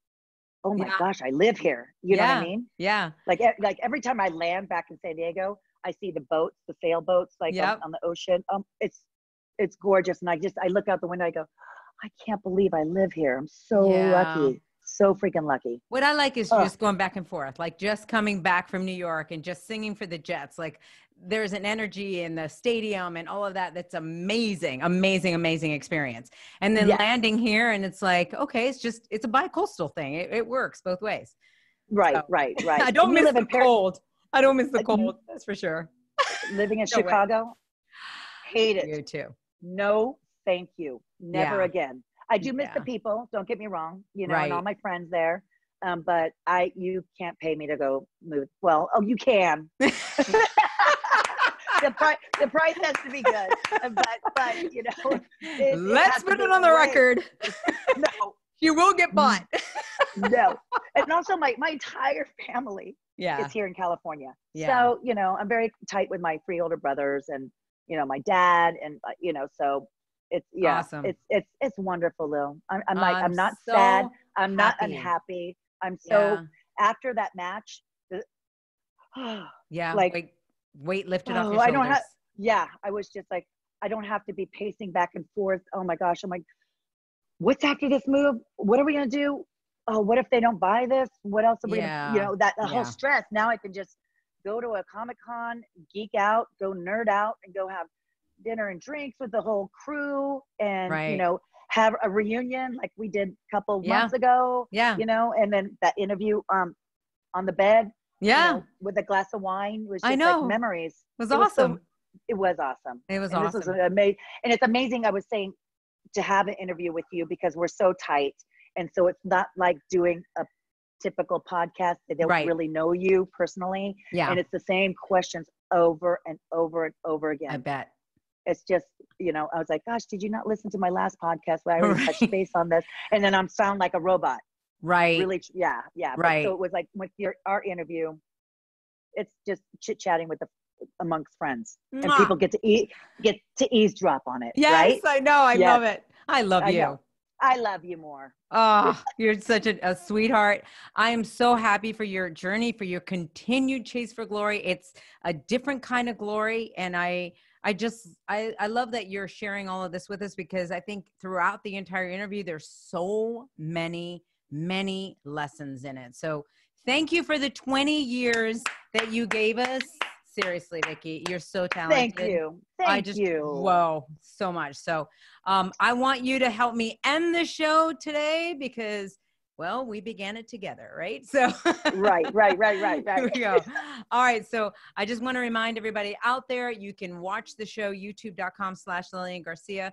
oh my gosh, I live here. You know what I mean? Yeah. Like every time I land back in San Diego, I see the boats, the sailboats, like on the ocean. It's gorgeous. And I look out the window, I go, I can't believe I live here. I'm so lucky. So freaking lucky. What I like is just going back and forth, like just coming back from New York and just singing for the Jets. Like there's an energy in the stadium and all of that. That's amazing, amazing, amazing experience. And then landing here and it's like, okay, it's a bi-coastal thing. It works both ways. Right. I don't miss the cold. I don't miss the cold. That's for sure. Living in Chicago, hate it. You too. No, thank you. Never again. I do miss the people. Don't get me wrong. You know, and all my friends there. But you can't pay me to go move. Well, you can. The price has to be good. But you know, let's put it on the record. No, you will get bought. No, and also my entire family is here in California. So you know, I'm very tight with my 3 older brothers, and you know, my dad, and you know, so. It's awesome. It's wonderful, Lil. I'm not so sad. I'm not unhappy. I'm so after that match. Like weight lifted off your shoulders. I was just like, I don't have to be pacing back and forth. Oh my gosh. I'm like, what's after this move? What are we gonna do? Oh, what if they don't buy this? What else are we gonna, you know, that whole stress. Now I can just go to a Comic-Con, geek out, go nerd out, and go have dinner and drinks with the whole crew, and you know, have a reunion like we did a couple months ago. You know, and then that interview on the bed. You know, with a glass of wine was just like memories. It was awesome. It was awesome. This was amazing. And it's amazing. I was saying to have an interview with you because we're so tight, and so it's not like doing a typical podcast. They don't really know you personally. And it's the same questions over and over and over again. I bet. It's just, you know, I was like, gosh, did you not listen to my last podcast where I already touched base on this? And then I'm sound like a robot. Right. Really, yeah. Right. So it was like with our interview, it's just chit-chatting with amongst friends. And people get to eavesdrop on it. Yes, right? I know. I love it. I love you. I love you more. Oh, you're such a sweetheart. I am so happy for your journey, for your continued chase for glory. It's a different kind of glory. And I love that you're sharing all of this with us, because I think throughout the entire interview, there's so many lessons in it. So thank you for the 20 years that you gave us. Seriously, Vicki, you're so talented. Thank you. Thank you. Whoa, so much. So I want you to help me end the show today because, well, we began it together, right? So right. Here we go. All right. So I just want to remind everybody out there, you can watch the show, youtube.com/Lilian Garcia.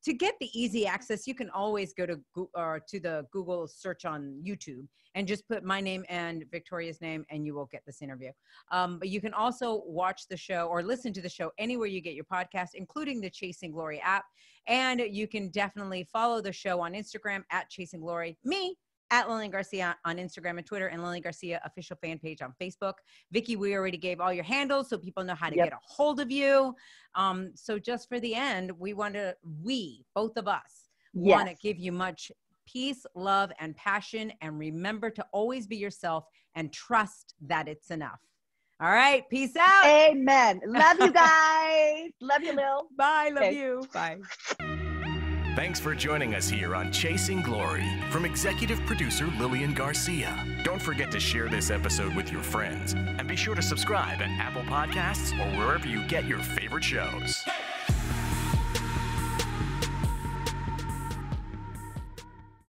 to get the easy access, you can always go to the Google search on YouTube and just put my name and Victoria's name, and you will get this interview. But you can also watch the show or listen to the show anywhere you get your podcast, including the Chasing Glory app. And you can definitely follow the show on Instagram at Chasing Glory, me at Lilian Garcia on Instagram and Twitter, and Lilian Garcia official fan page on Facebook. Vicky, we already gave all your handles so people know how to get a hold of you. So just for the end, both of us want to give you much peace, love, and passion. And remember to always be yourself and trust that it's enough. All right. Peace out. Amen. Love you guys. Love you, Lil. Bye. Love you. Bye. Thanks for joining us here on Chasing Glory from executive producer Lilian Garcia. Don't forget to share this episode with your friends and be sure to subscribe at Apple Podcasts or wherever you get your favorite shows.